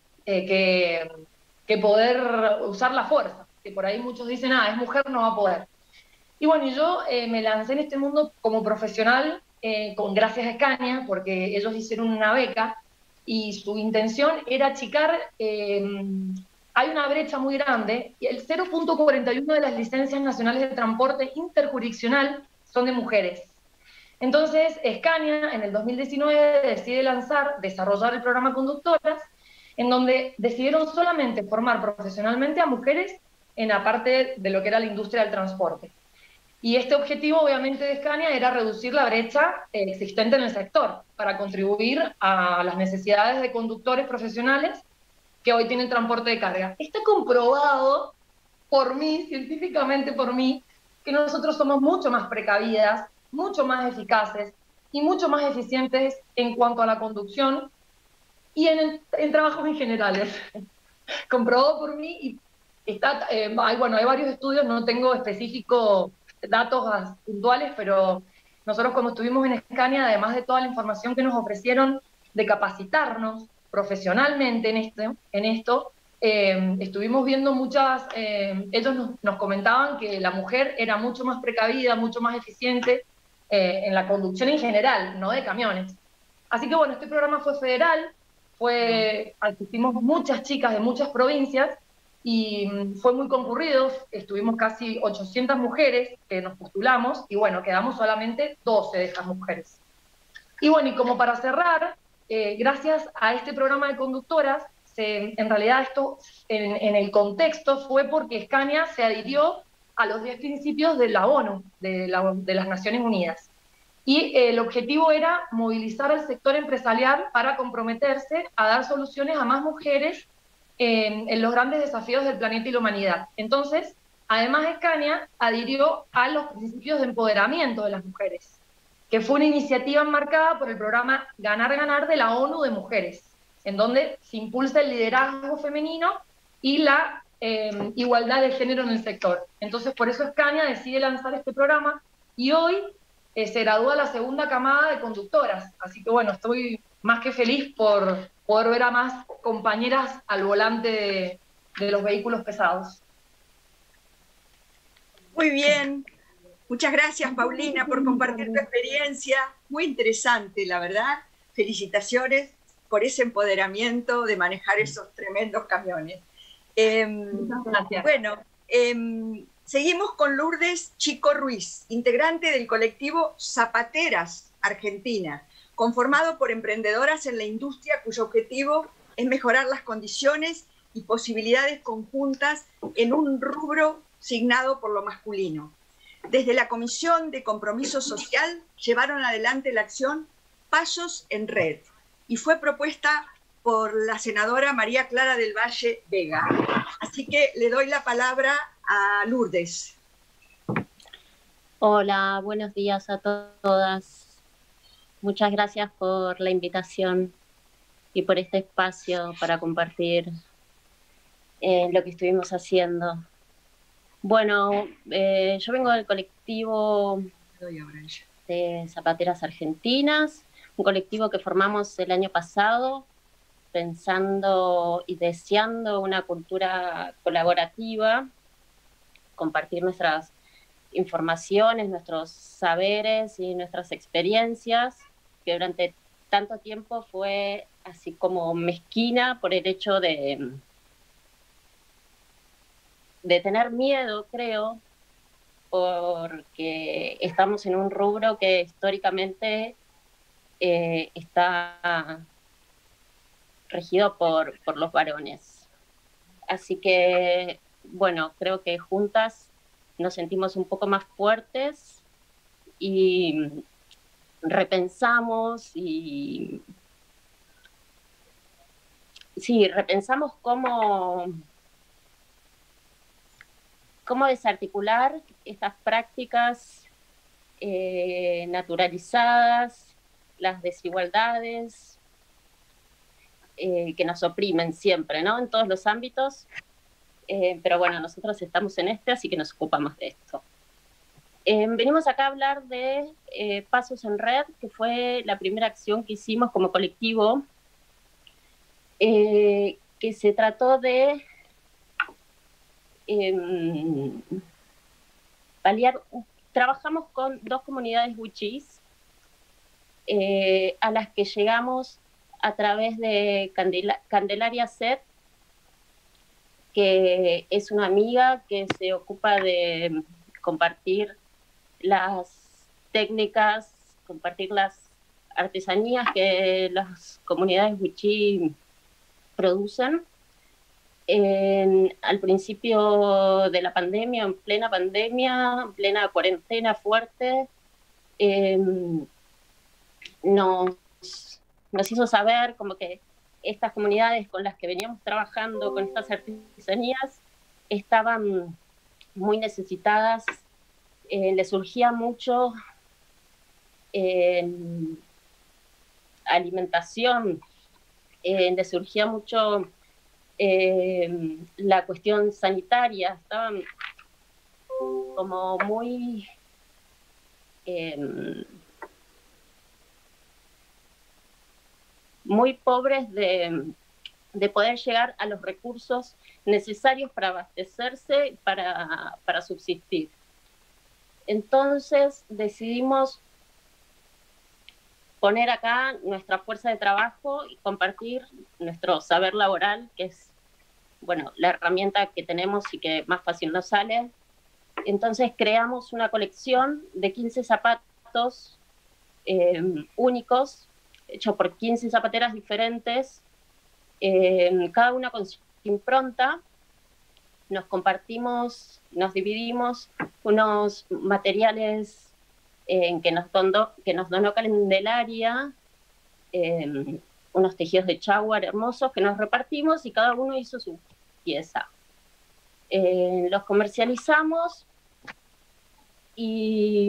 que poder usar la fuerza, que por ahí muchos dicen, es mujer, no va a poder. Y bueno, yo me lancé en este mundo como profesional gracias a Scania, porque ellos hicieron una beca y su intención era achicar, hay una brecha muy grande, y el 0.41 de las licencias nacionales de transporte interjurisdiccional son de mujeres. Entonces, Scania en el 2019 decide desarrollar el programa Conductoras, en donde decidieron solamente formar profesionalmente a mujeres en la parte de lo que era la industria del transporte. Y este objetivo, obviamente, de Scania era reducir la brecha existente en el sector para contribuir a las necesidades de conductores profesionales que hoy tienen transporte de carga. Está comprobado por mí, científicamente por mí, que nosotros somos mucho más precavidas, mucho más eficaces y mucho más eficientes en cuanto a la conducción y en trabajos en generales. Comprobado por mí y está, hay varios estudios, no tengo específicos datos puntuales, pero nosotros cuando estuvimos en Scania, además de toda la información que nos ofrecieron de capacitarnos profesionalmente en esto, estuvimos viendo ellos nos comentaban que la mujer era mucho más precavida, mucho más eficiente en la conducción en general, no de camiones. Así que bueno, este programa fue federal, asistimos muchas chicas de muchas provincias y fue muy concurrido, estuvimos casi 800 mujeres que nos postulamos y bueno, quedamos solamente 12 de esas mujeres. Y bueno, y como para cerrar, gracias a este programa de conductoras, en realidad esto en el contexto fue porque Scania se adhirió a los 10 principios de la ONU, de las Naciones Unidas. Y el objetivo era movilizar al sector empresarial para comprometerse a dar soluciones a más mujeres en los grandes desafíos del planeta y la humanidad. Entonces, además Scania adhirió a los principios de empoderamiento de las mujeres, que fue una iniciativa enmarcada por el programa Ganar Ganar de la ONU de Mujeres, en donde se impulsa el liderazgo femenino y la igualdad de género en el sector. Entonces, por eso Scania decide lanzar este programa y hoy se gradúa la segunda camada de conductoras. Así que bueno, estoy más que feliz por poder ver a más compañeras al volante de los vehículos pesados. Muy bien. Muchas gracias, Paulina, por compartir tu experiencia. Muy interesante, la verdad. Felicitaciones por ese empoderamiento de manejar esos tremendos camiones. Gracias. Bueno, seguimos con Lourdes Chico Ruiz, integrante del colectivo Zapateras Argentina, conformado por emprendedoras en la industria cuyo objetivo es mejorar las condiciones y posibilidades conjuntas en un rubro signado por lo masculino. Desde la Comisión de Compromiso Social llevaron adelante la acción Pasos en Red y fue propuesta por la senadora María Clara del Valle Vega. Así que le doy la palabra a Lourdes. Hola, buenos días a todas. Muchas gracias por la invitación y por este espacio para compartir lo que estuvimos haciendo. Bueno, yo vengo del colectivo de Zapateras Argentinas, un colectivo que formamos el año pasado, pensando y deseando una cultura colaborativa, compartir nuestras informaciones, nuestros saberes y nuestras experiencias, que durante tanto tiempo fue así como mezquina por el hecho de tener miedo, creo, porque estamos en un rubro que históricamente está regido por los varones. Así que, bueno, creo que juntas nos sentimos un poco más fuertes y repensamos repensamos cómo cómo desarticular estas prácticas naturalizadas, las desigualdades que nos oprimen siempre, ¿no? En todos los ámbitos. Pero bueno, nosotros estamos en así que nos ocupamos de esto. Venimos acá a hablar de Pasos en Red, que fue la primera acción que hicimos como colectivo, que se trató de paliar. Trabajamos con 2 comunidades wichís a las que llegamos a través de Candelaria Set, que es una amiga que se ocupa de compartir las técnicas, compartir las artesanías que las comunidades wichí producen. Al principio de la pandemia, en plena cuarentena fuerte, nos hizo saber como que estas comunidades con las que veníamos trabajando con estas artesanías estaban muy necesitadas, les surgía mucho alimentación, les surgía mucho la cuestión sanitaria, estaban como muy muy pobres de poder llegar a los recursos necesarios para abastecerse, para subsistir. Entonces decidimos poner acá nuestra fuerza de trabajo y compartir nuestro saber laboral, que es, bueno, la herramienta que tenemos y que más fácil nos sale. Entonces creamos una colección de 15 zapatos únicos, hecho por 15 zapateras diferentes, cada una con su impronta. Nos compartimos, nos dividimos unos materiales que nos donó Candelaria, unos tejidos de chaguar hermosos que nos repartimos y cada uno hizo su pieza. Los comercializamos y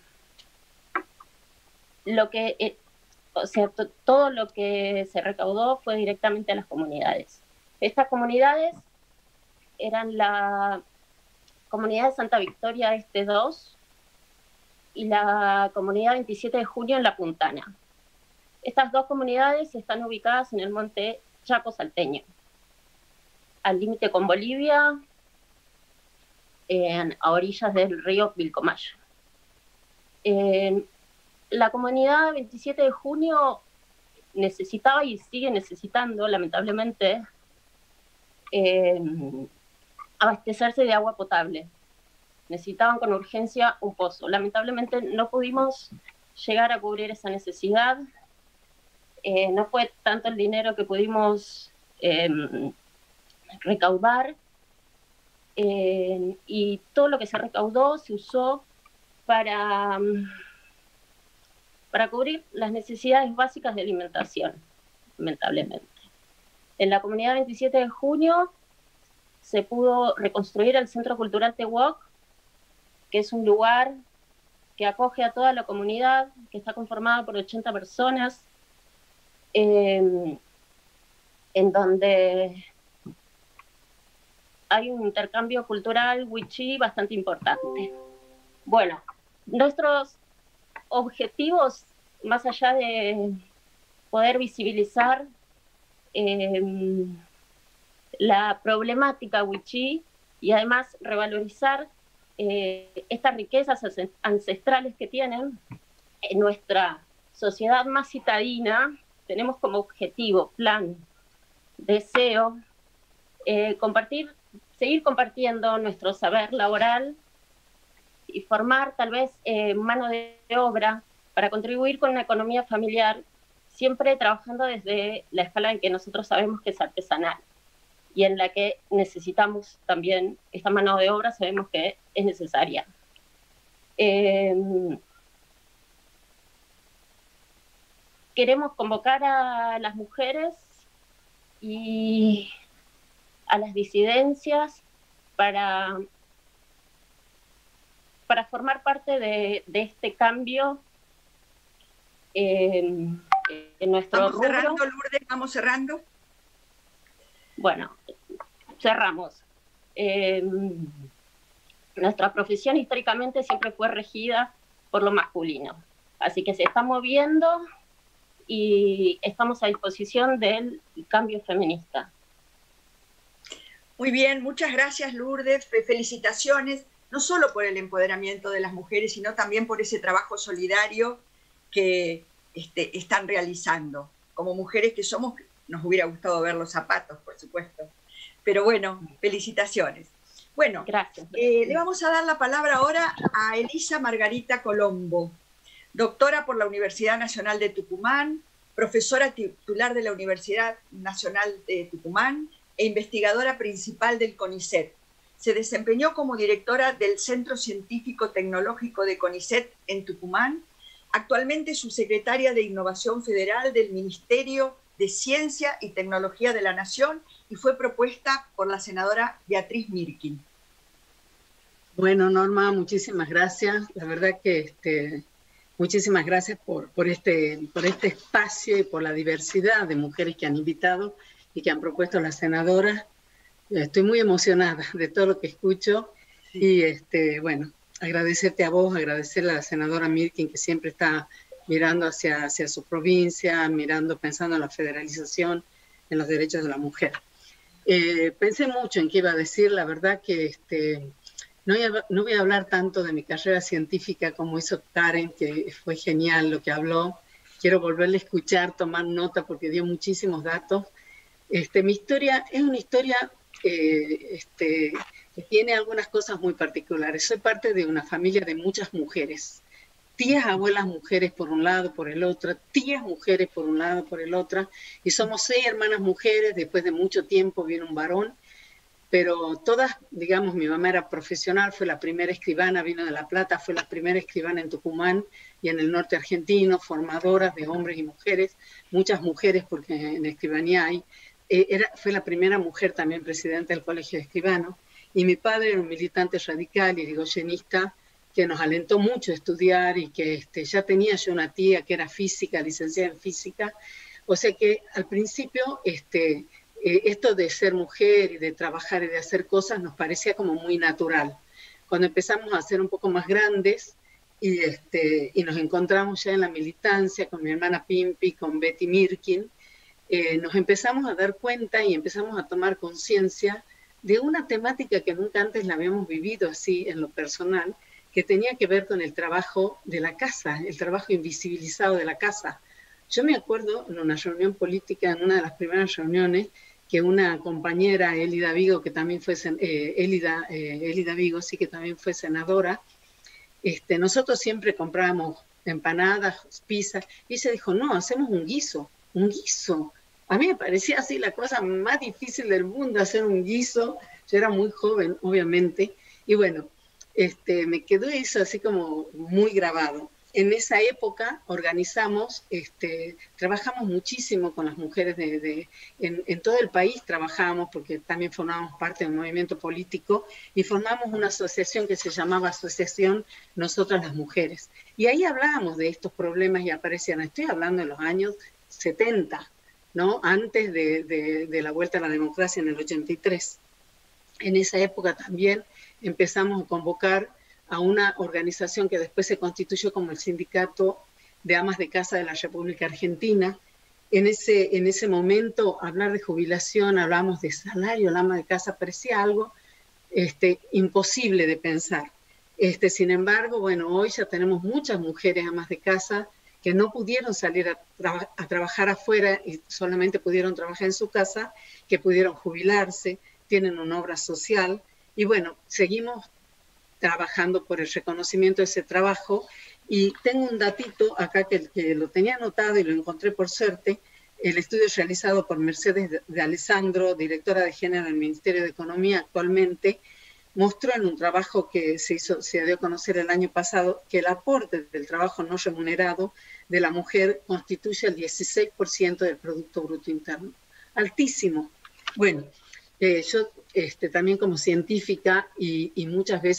todo lo que se recaudó fue directamente a las comunidades. Estas comunidades eran la comunidad de Santa Victoria Este 2 y la comunidad 27 de Junio en La Puntana. Estas 2 comunidades están ubicadas en el monte Chaco Salteño, al límite con Bolivia, a orillas del río Pilcomayo. La comunidad 27 de Junio necesitaba y sigue necesitando, lamentablemente, abastecerse de agua potable. Necesitaban con urgencia un pozo. Lamentablemente no pudimos llegar a cubrir esa necesidad. No fue tanto el dinero que pudimos recaudar, y todo lo que se recaudó se usó para cubrir las necesidades básicas de alimentación, lamentablemente. En la comunidad 27 de Junio se pudo reconstruir el Centro Cultural Tehuoc, que es un lugar que acoge a toda la comunidad, que está conformada por 80 personas, en donde hay un intercambio cultural wichí bastante importante. Bueno, nuestros objetivos, más allá de poder visibilizar la problemática wichí y además revalorizar estas riquezas ancestrales que tienen en nuestra sociedad más citadina, tenemos como objetivo, plan, deseo, seguir compartiendo nuestro saber laboral y formar tal vez mano de obra para contribuir con una economía familiar, siempre trabajando desde la escala en que nosotros sabemos que es artesanal y en la que necesitamos también esta mano de obra, sabemos que es necesaria. Queremos convocar a las mujeres y a las disidencias para para formar parte de este cambio en nuestro Vamos rubro. cerrando, Lourdes, vamos cerrando. Bueno, cerramos. Nuestra profesión históricamente siempre fue regida por lo masculino, así que se está moviendo y estamos a disposición del cambio feminista. Muy bien, muchas gracias, Lourdes, felicitaciones, no solo por el empoderamiento de las mujeres, sino también por ese trabajo solidario que están realizando. Como mujeres que somos, nos hubiera gustado ver los zapatos, por supuesto, pero bueno, felicitaciones. Bueno, gracias. Le vamos a dar la palabra ahora a Elisa Margarita Colombo, doctora por la Universidad Nacional de Tucumán, profesora titular de la Universidad Nacional de Tucumán e investigadora principal del CONICET. Se desempeñó como directora del Centro Científico Tecnológico de CONICET en Tucumán, actualmente subsecretaria de Innovación Federal del Ministerio de Ciencia y Tecnología de la Nación, y fue propuesta por la senadora Beatriz Mirkin. Bueno, Norma, muchísimas gracias. La verdad que muchísimas gracias por este espacio y por la diversidad de mujeres que han invitado y que han propuesto las senadoras. Estoy muy emocionada de todo lo que escucho y bueno, agradecerte a vos, agradecerle a la senadora Mirkin, que siempre está mirando hacia su provincia, pensando en la federalización, en los derechos de la mujer. Pensé mucho en qué iba a decir, la verdad que no voy a hablar tanto de mi carrera científica como hizo Karen, que fue genial lo que habló. Quiero volverle a escuchar, tomar nota porque dio muchísimos datos. Mi historia es una historia que tiene algunas cosas muy particulares. Soy parte de una familia de muchas mujeres. Tías, abuelas mujeres por un lado, por el otro, tías mujeres por un lado, por el otro, y somos 6 hermanas mujeres. Después de mucho tiempo vino un varón, pero todas, digamos, mi mamá era profesional, fue la primera escribana, vino de La Plata, fue la primera escribana en Tucumán y en el norte argentino, formadoras de hombres y mujeres, muchas mujeres porque en escribanía hay, fue la primera mujer también presidenta del Colegio de Escribanos, y mi padre era un militante radical y irigoyenista que nos alentó mucho a estudiar y que ya tenía yo una tía que era física, licenciada en física, o sea que al principio esto de ser mujer y de trabajar y de hacer cosas nos parecía como muy natural. Cuando empezamos a ser un poco más grandes y nos encontramos ya en la militancia con mi hermana Pimpi, con Betty Mirkin, nos empezamos a dar cuenta y empezamos a tomar conciencia de una temática que nunca antes la habíamos vivido así en lo personal, que tenía que ver con el trabajo de la casa, el trabajo invisibilizado de la casa. Yo me acuerdo en una reunión política, en una de las primeras reuniones, que una compañera, Elida Vigo, que también fue Elida Vigo, sí, que también fue senadora, nosotros siempre comprábamos empanadas, pizzas, y ella dijo, no, hacemos un guiso. A mí me parecía así la cosa más difícil del mundo, hacer un guiso. Yo era muy joven, obviamente, y bueno, me quedó eso así como muy grabado. En esa época organizamos, trabajamos muchísimo con las mujeres en todo el país trabajamos, porque también formábamos parte del movimiento político, y formamos una asociación que se llamaba Asociación Nosotras las Mujeres. Y ahí hablábamos de estos problemas y aparecían, estoy hablando de los años 70, ¿no? Antes de la vuelta a la democracia en el 83. En esa época también empezamos a convocar a una organización que después se constituyó como el Sindicato de Amas de Casa de la República Argentina. En ese momento, hablar de jubilación, hablamos de salario, el ama de casa parecía algo imposible de pensar. Sin embargo, bueno, hoy ya tenemos muchas mujeres amas de casa que no pudieron salir a trabajar afuera y solamente pudieron trabajar en su casa, que pudieron jubilarse, tienen una obra social, y bueno, seguimos trabajando por el reconocimiento de ese trabajo. Y tengo un datito acá que lo tenía anotado y lo encontré por suerte. El estudio realizado por Mercedes de Alessandro, directora de género del Ministerio de Economía actualmente, mostró en un trabajo que se dio a conocer el año pasado que el aporte del trabajo no remunerado de la mujer constituye el 16% del Producto Bruto Interno. Altísimo. Bueno, yo también como científica y muchas veces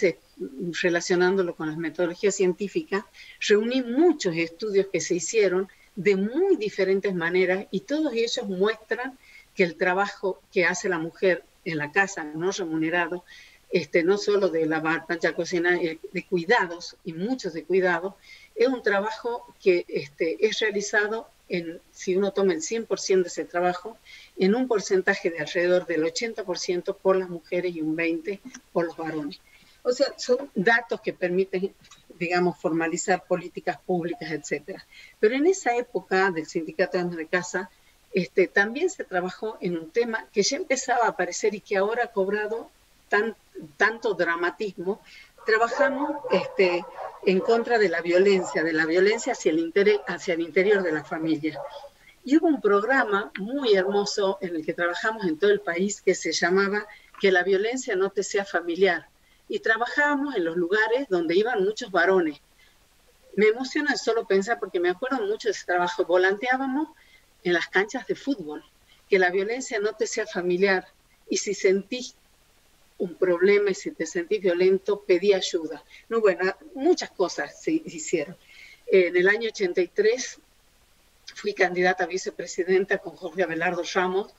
relacionándolo con las metodologías científicas, reuní muchos estudios que se hicieron de muy diferentes maneras y todos ellos muestran que el trabajo que hace la mujer en la casa no remunerado, no solo de lavar, planchar, cocinar, de cuidados y muchos de cuidados, es un trabajo que es realizado, si uno toma el 100% de ese trabajo, en un porcentaje de alrededor del 80% por las mujeres y un 20% por los varones. O sea, son datos que permiten, digamos, formalizar políticas públicas, etc. Pero en esa época del Sindicato de Amas de Casa, también se trabajó en un tema que ya empezaba a aparecer y que ahora ha cobrado tanto dramatismo. Trabajamos en contra de la violencia hacia el interior de la familia. Y hubo un programa muy hermoso en el que trabajamos en todo el país que se llamaba Que la violencia no te sea familiar. Y trabajábamos en los lugares donde iban muchos varones. Me emociona solo pensar porque me acuerdo mucho de ese trabajo. Volanteábamos en las canchas de fútbol. Que la violencia no te sea familiar. Y si sentís un problema y si te sentís violento, pedí ayuda. No, bueno, muchas cosas se hicieron. En el año 83 fui candidata a vicepresidenta con Jorge Abelardo Ramos.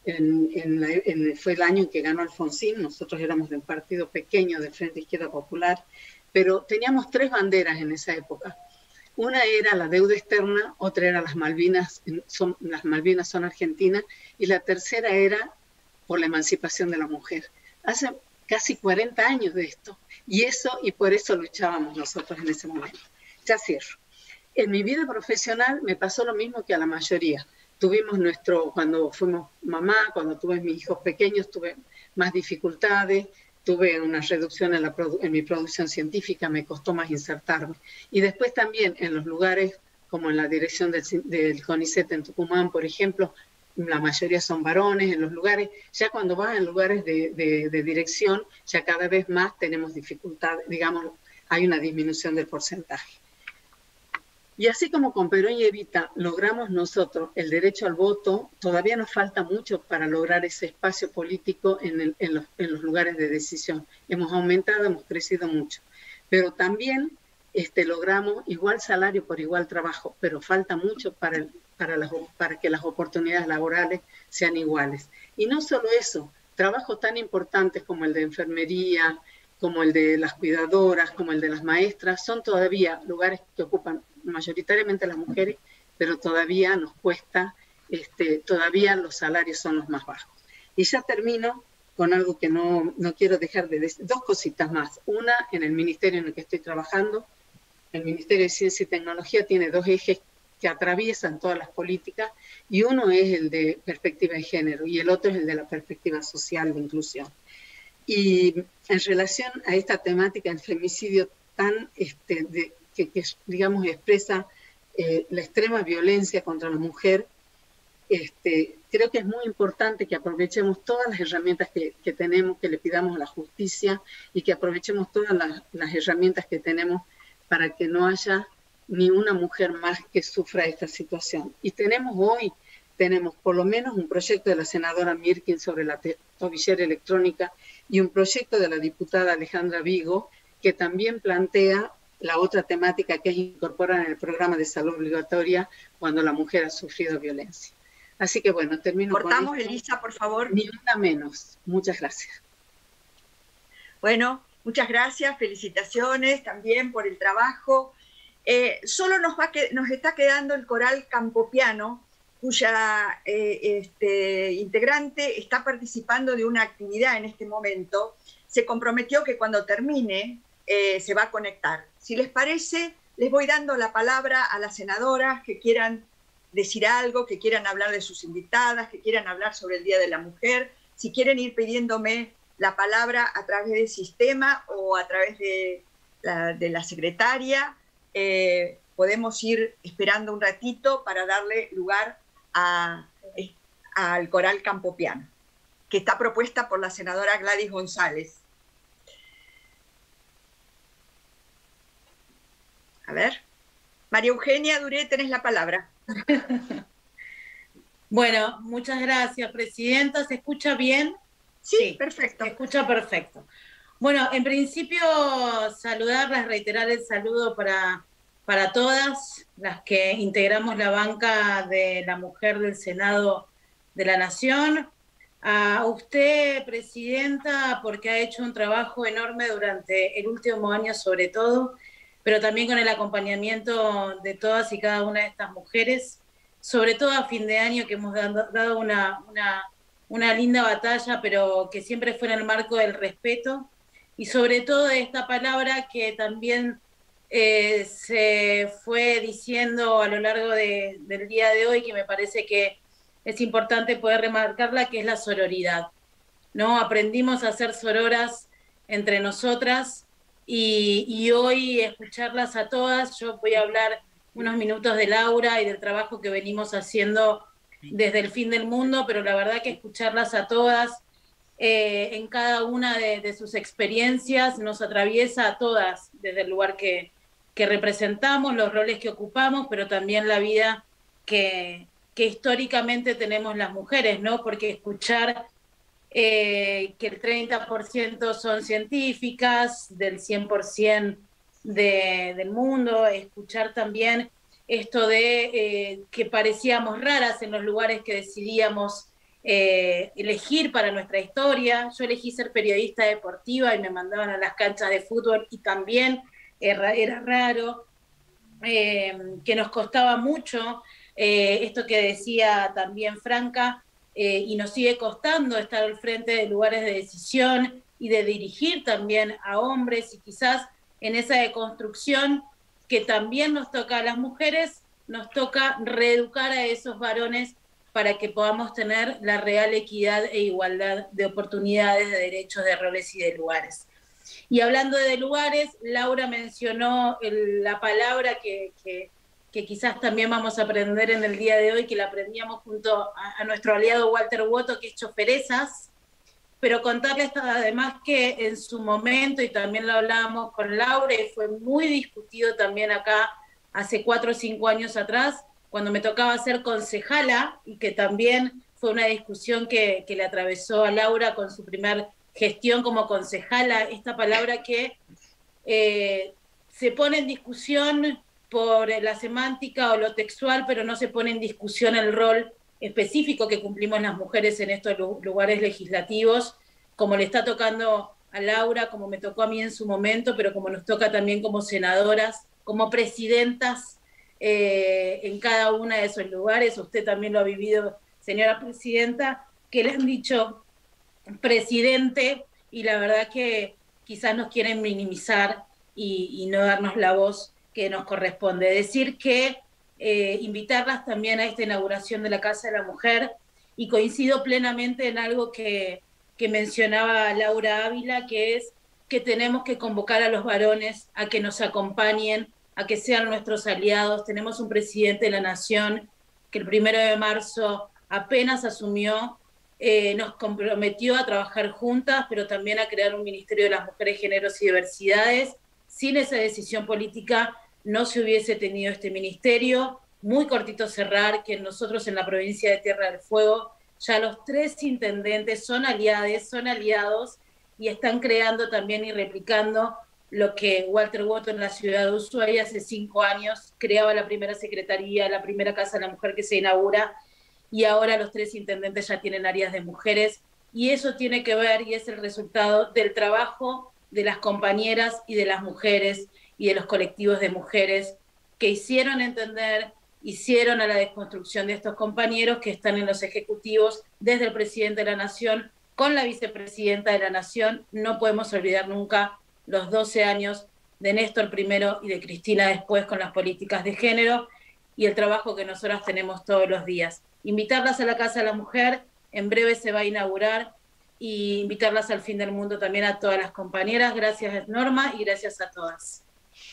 Fue el año en que ganó Alfonsín. Nosotros éramos de un partido pequeño del Frente Izquierda Popular, pero teníamos 3 banderas en esa época. Una era la deuda externa, otra era las Malvinas son argentinas, y la tercera era por la emancipación de la mujer. Hace casi 40 años de esto, y por eso luchábamos nosotros en ese momento. Ya cierro. En mi vida profesional me pasó lo mismo que a la mayoría. Cuando fuimos mamá, cuando tuve mis hijos pequeños, tuve más dificultades, tuve una reducción en mi producción científica, me costó más insertarme. Y después también en los lugares, como en la dirección del CONICET en Tucumán, por ejemplo, la mayoría son varones. En los lugares, ya cuando vas en lugares de dirección, ya cada vez más tenemos dificultades, digamos, hay una disminución del porcentaje. Y así como con Perón y Evita logramos nosotros el derecho al voto, todavía nos falta mucho para lograr ese espacio político en los lugares de decisión. Hemos aumentado, hemos crecido mucho. Pero también logramos igual salario por igual trabajo, pero falta mucho para que las oportunidades laborales sean iguales. Y no solo eso, trabajos tan importantes como el de enfermería, como el de las cuidadoras, como el de las maestras, son todavía lugares que ocupan mayoritariamente las mujeres, pero todavía nos cuesta, todavía los salarios son los más bajos. Y ya termino con algo que no quiero dejar de decir, 2 cositas más. Una, en el ministerio en el que estoy trabajando, el Ministerio de Ciencia y Tecnología tiene 2 ejes que atraviesan todas las políticas, y uno es el de perspectiva de género y el otro es el de la perspectiva social de inclusión. Y en relación a esta temática del femicidio tan que digamos expresa la extrema violencia contra la mujer, creo que es muy importante que aprovechemos todas las herramientas que tenemos, que le pidamos a la justicia y que aprovechemos todas las herramientas que tenemos para que no haya ni una mujer más que sufra esta situación. Y tenemos por lo menos un proyecto de la senadora Mirkin sobre la tobillera electrónica y un proyecto de la diputada Alejandra Vigo que también plantea la otra temática, que es incorporar en el programa de salud obligatoria cuando la mujer ha sufrido violencia. Así que bueno, termino con esto. Cortamos, Elisa, por favor. Ni una menos. Muchas gracias. Bueno, muchas gracias, felicitaciones también por el trabajo. Solo nos está quedando el coral Campopiano, cuya integrante está participando de una actividad en este momento. Se comprometió que cuando termine se va a conectar. Si les parece, les voy dando la palabra a las senadoras que quieran decir algo, que quieran hablar de sus invitadas, que quieran hablar sobre el Día de la Mujer, si quieren ir pidiéndome la palabra a través del sistema o a través de la secretaria, podemos ir esperando un ratito para darle lugar al coral Campopiano, que está propuesta por la senadora Gladys González. A ver, María Eugenia Duré, tenés la palabra. Bueno, muchas gracias, presidenta. ¿Se escucha bien? Sí, perfecto. Se escucha perfecto. Bueno, en principio saludarlas, reiterar el saludo para todas las que integramos la banca de la mujer del Senado de la Nación. A usted, Presidenta, porque ha hecho un trabajo enorme durante el último año sobre todo, pero también con el acompañamiento de todas y cada una de estas mujeres, sobre todo a fin de año que hemos dado una linda batalla, pero que siempre fue en el marco del respeto, y sobre todo esta palabra que también se fue diciendo a lo largo del día de hoy, que me parece que es importante poder remarcarla, que es la sororidad, ¿no? Aprendimos a ser sororas entre nosotras y hoy escucharlas a todas. Yo voy a hablar unos minutos de Laura y del trabajo que venimos haciendo desde el fin del mundo, pero la verdad que escucharlas a todas en cada una de sus experiencias nos atraviesa a todas desde el lugar que representamos, los roles que ocupamos, pero también la vida que históricamente tenemos las mujeres, ¿no? Porque escuchar que el 30% son científicas, del 100% del mundo, escuchar también esto de que parecíamos raras en los lugares que decidíamos elegir para nuestra historia. Yo elegí ser periodista deportiva y me mandaban a las canchas de fútbol y también era raro, que nos costaba mucho, esto que decía también Franca, y nos sigue costando estar al frente de lugares de decisión y de dirigir también a hombres, y quizás en esa deconstrucción que también nos toca a las mujeres, nos toca reeducar a esos varones para que podamos tener la real equidad e igualdad de oportunidades, de derechos, de roles y de lugares. Y hablando de lugares, Laura mencionó la palabra que quizás también vamos a aprender en el día de hoy, que la aprendíamos junto a nuestro aliado Walter Woto, que es choferesas, pero contarles además que en su momento, y también lo hablábamos con Laura, y fue muy discutido también acá hace 4 o 5 años atrás, cuando me tocaba ser concejala, y que también fue una discusión que le atravesó a Laura con su primer gestión como concejala, esta palabra que se pone en discusión por la semántica o lo textual, pero no se pone en discusión el rol específico que cumplimos las mujeres en estos lugares legislativos, como le está tocando a Laura, como me tocó a mí en su momento, pero como nos toca también como senadoras, como presidentas en cada uno de esos lugares. Usted también lo ha vivido, señora presidenta, que le han dicho presidente, y la verdad que quizás nos quieren minimizar y no darnos la voz que nos corresponde. Decir que invitarlas también a esta inauguración de la Casa de la Mujer, y coincido plenamente en algo que mencionaba Laura Ávila, que es que tenemos que convocar a los varones a que nos acompañen, a que sean nuestros aliados. Tenemos un presidente de la Nación que el 1 de marzo apenas asumió, nos comprometió a trabajar juntas, pero también a crear un Ministerio de las Mujeres, Géneros y Diversidades. Sin esa decisión política no se hubiese tenido este ministerio. Muy cortito cerrar, que nosotros en la provincia de Tierra del Fuego, ya los 3 intendentes son aliados, y están creando también y replicando lo que Walter Woto en la ciudad de Ushuaia hace 5 años creaba la primera secretaría, la primera Casa de la Mujer que se inaugura, y ahora los 3 intendentes ya tienen áreas de mujeres, y eso tiene que ver y es el resultado del trabajo de las compañeras y de las mujeres y de los colectivos de mujeres que hicieron entender, hicieron a la desconstrucción de estos compañeros que están en los ejecutivos, desde el presidente de la Nación, con la vicepresidenta de la Nación. No podemos olvidar nunca los 12 años de Néstor primero y de Cristina después con las políticas de género, y el trabajo que nosotras tenemos todos los días. Invitarlas a la Casa de la Mujer, en breve se va a inaugurar, y invitarlas al fin del mundo también a todas las compañeras. Gracias, Norma, y gracias a todas.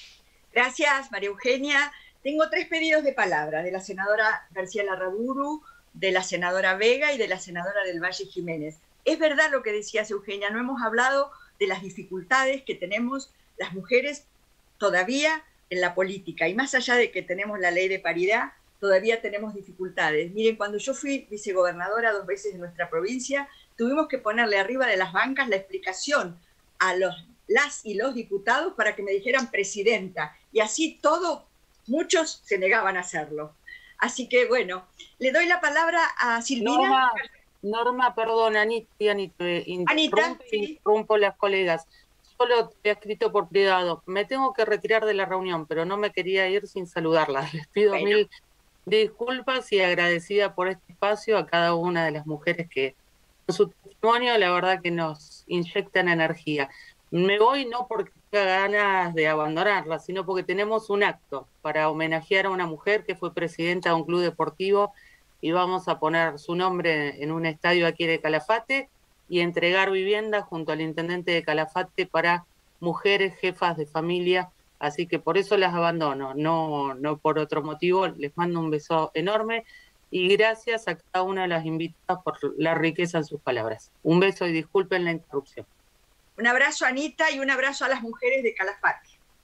Gracias, María Eugenia. Tengo 3 pedidos de palabra, de la senadora García Larraburu, de la senadora Vega y de la senadora del Valle Jiménez. Es verdad lo que decías, Eugenia, no hemos hablado de las dificultades que tenemos las mujeres todavía en la política, y más allá de que tenemos la ley de paridad, todavía tenemos dificultades. Miren, cuando yo fui vicegobernadora 2 veces en nuestra provincia, tuvimos que ponerle arriba de las bancas la explicación a las y los diputados para que me dijeran presidenta, y así todos, muchos se negaban a hacerlo. Así que bueno, le doy la palabra a Silvina. Norma, perdón, Anita, interrumpo las colegas. Solo te he escrito por privado. Me tengo que retirar de la reunión, pero no me quería ir sin saludarlas. Les pido mil disculpas y agradecida por este espacio a cada una de las mujeres que, con su testimonio, la verdad que nos inyectan energía. Me voy no porque tenga ganas de abandonarla, sino porque tenemos un acto para homenajear a una mujer que fue presidenta de un club deportivo y vamos a poner su nombre en un estadio aquí de Calafate y entregar vivienda junto al intendente de Calafate para mujeres jefas de familia, así que por eso las abandono, no por otro motivo. Les mando un beso enorme y gracias a cada una de las invitadas por la riqueza en sus palabras. Un beso y disculpen la interrupción. Un abrazo, Anita, y un abrazo a las mujeres de Calafate.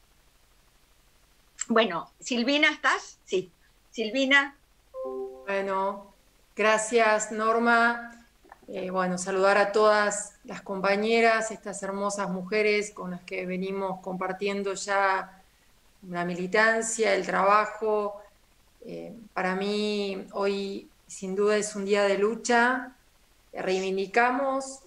Bueno, Silvina, ¿estás? Sí. Silvina. Bueno, gracias, Norma. Bueno, saludar a todas las compañeras, estas hermosas mujeres con las que venimos compartiendo ya la militancia, el trabajo. Para mí hoy sin duda es un día de lucha. Reivindicamos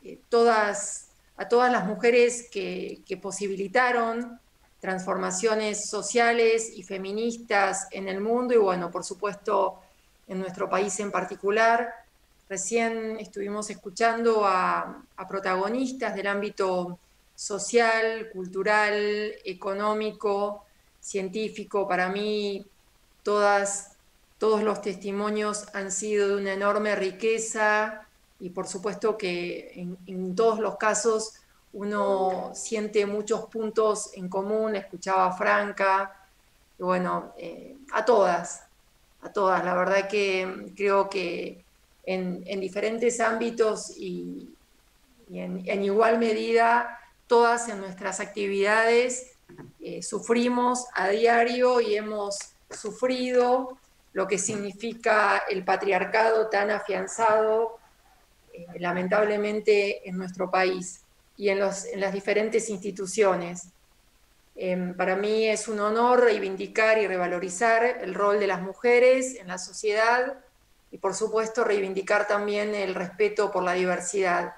a todas las mujeres que posibilitaron transformaciones sociales y feministas en el mundo y bueno, por supuesto en nuestro país en particular. Recién estuvimos escuchando a protagonistas del ámbito social, cultural, económico, científico. Para mí todos los testimonios han sido de una enorme riqueza y por supuesto que en todos los casos uno siente muchos puntos en común. Escuchaba a Franca, y bueno, a todas, la verdad que creo que en diferentes ámbitos y en igual medida, todas en nuestras actividades sufrimos a diario y hemos sufrido lo que significa el patriarcado tan afianzado, lamentablemente, en nuestro país y en las diferentes instituciones. Para mí es un honor reivindicar y revalorizar el rol de las mujeres en la sociedad y, por supuesto, reivindicar también el respeto por la diversidad.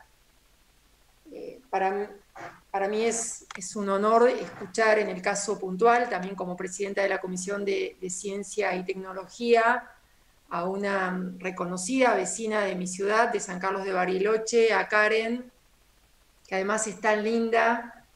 Para mí es un honor escuchar en el caso puntual, también como presidenta de la Comisión de Ciencia y Tecnología, a una reconocida vecina de mi ciudad, de San Carlos de Bariloche, a Karen, que además es tan linda.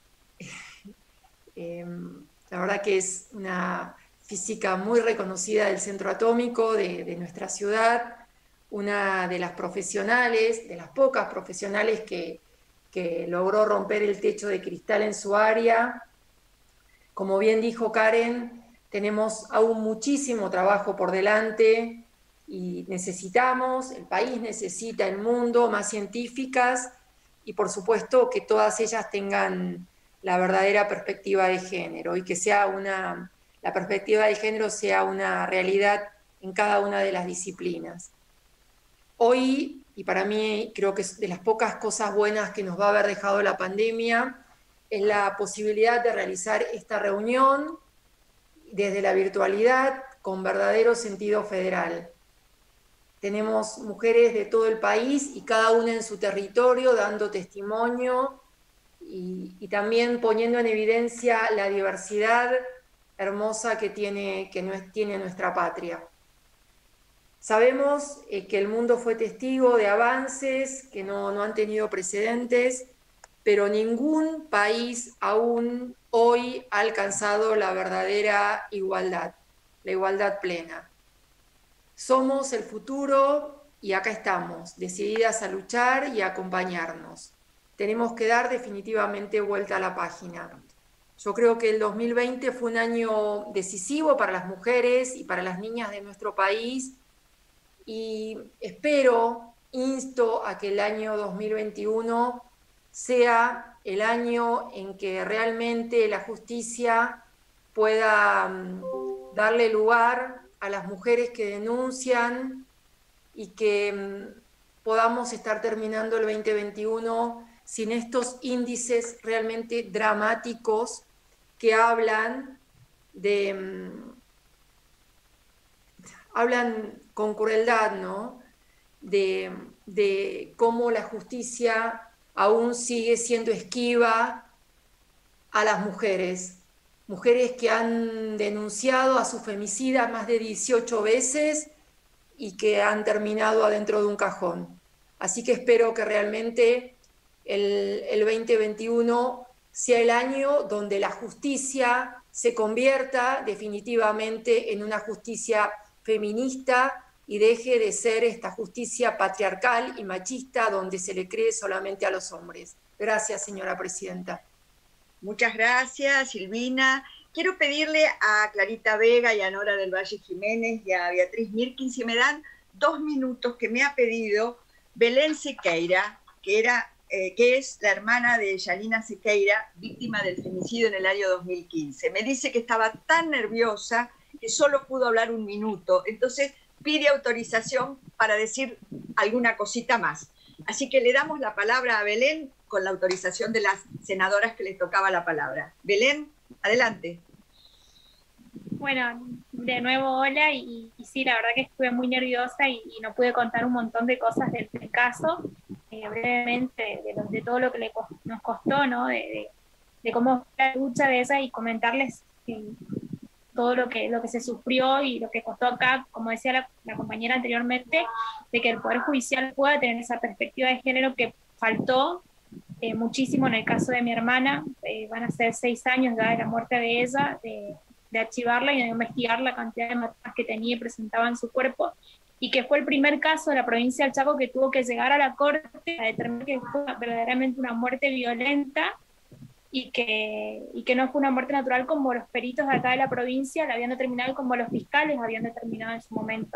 La verdad que es una física muy reconocida del Centro Atómico de nuestra ciudad, una de las profesionales, de las pocas profesionales que logró romper el techo de cristal en su área. Como bien dijo Karen, tenemos aún muchísimo trabajo por delante y el país necesita, el mundo, más científicas y por supuesto que todas ellas tengan la verdadera perspectiva de género y que la perspectiva de género sea una realidad en cada una de las disciplinas. Hoy, y para mí creo que es de las pocas cosas buenas que nos va a haber dejado la pandemia, es la posibilidad de realizar esta reunión desde la virtualidad con verdadero sentido federal. Tenemos mujeres de todo el país y cada una en su territorio dando testimonio y también poniendo en evidencia la diversidad hermosa que tiene nuestra patria. Sabemos que el mundo fue testigo de avances que no han tenido precedentes, pero ningún país aún hoy ha alcanzado la verdadera igualdad, la igualdad plena. Somos el futuro y acá estamos, decididas a luchar y a acompañarnos. Tenemos que dar definitivamente vuelta a la página. Yo creo que el 2020 fue un año decisivo para las mujeres y para las niñas de nuestro país y insto a que el año 2021 sea el año en que realmente la justicia pueda darle lugar a las mujeres que denuncian y que podamos estar terminando el 2021 sin estos índices realmente dramáticos que hablan con crueldad, ¿no? De cómo la justicia aún sigue siendo esquiva a las mujeres que han denunciado a su femicida más de 18 veces y que han terminado adentro de un cajón. Así que espero que realmente el 2021 sea el año donde la justicia se convierta definitivamente en una justicia feminista y deje de ser esta justicia patriarcal y machista donde se le cree solamente a los hombres. Gracias, señora presidenta. Muchas gracias, Silvina. Quiero pedirle a Clarita Vega y a Nora del Valle Jiménez y a Beatriz Mirkin si me dan 2 minutos que me ha pedido Belén Sequeira, que es la hermana de Yanina Sequeira, víctima del femicidio en el año 2015. Me dice que estaba tan nerviosa que solo pudo hablar 1 minuto, entonces pide autorización para decir alguna cosita más. Así que le damos la palabra a Belén con la autorización de las senadoras que les tocaba la palabra. Belén, adelante. Bueno, de nuevo hola, y sí, la verdad que estuve muy nerviosa y no pude contar un montón de cosas del caso, brevemente, de todo lo que nos costó, ¿no? De cómo fue la lucha de esa y comentarles todo lo que se sufrió y lo que costó acá, como decía la compañera anteriormente, de que el Poder Judicial pueda tener esa perspectiva de género que faltó muchísimo en el caso de mi hermana. Van a ser 6 años ya de la muerte de ella, de archivarla y de investigar la cantidad de hematomas que tenía y presentaba en su cuerpo, y que fue el primer caso de la provincia del Chaco que tuvo que llegar a la corte a determinar que fue verdaderamente una muerte violenta y que no fue una muerte natural como los peritos de acá de la provincia la habían determinado y como los fiscales habían determinado en su momento.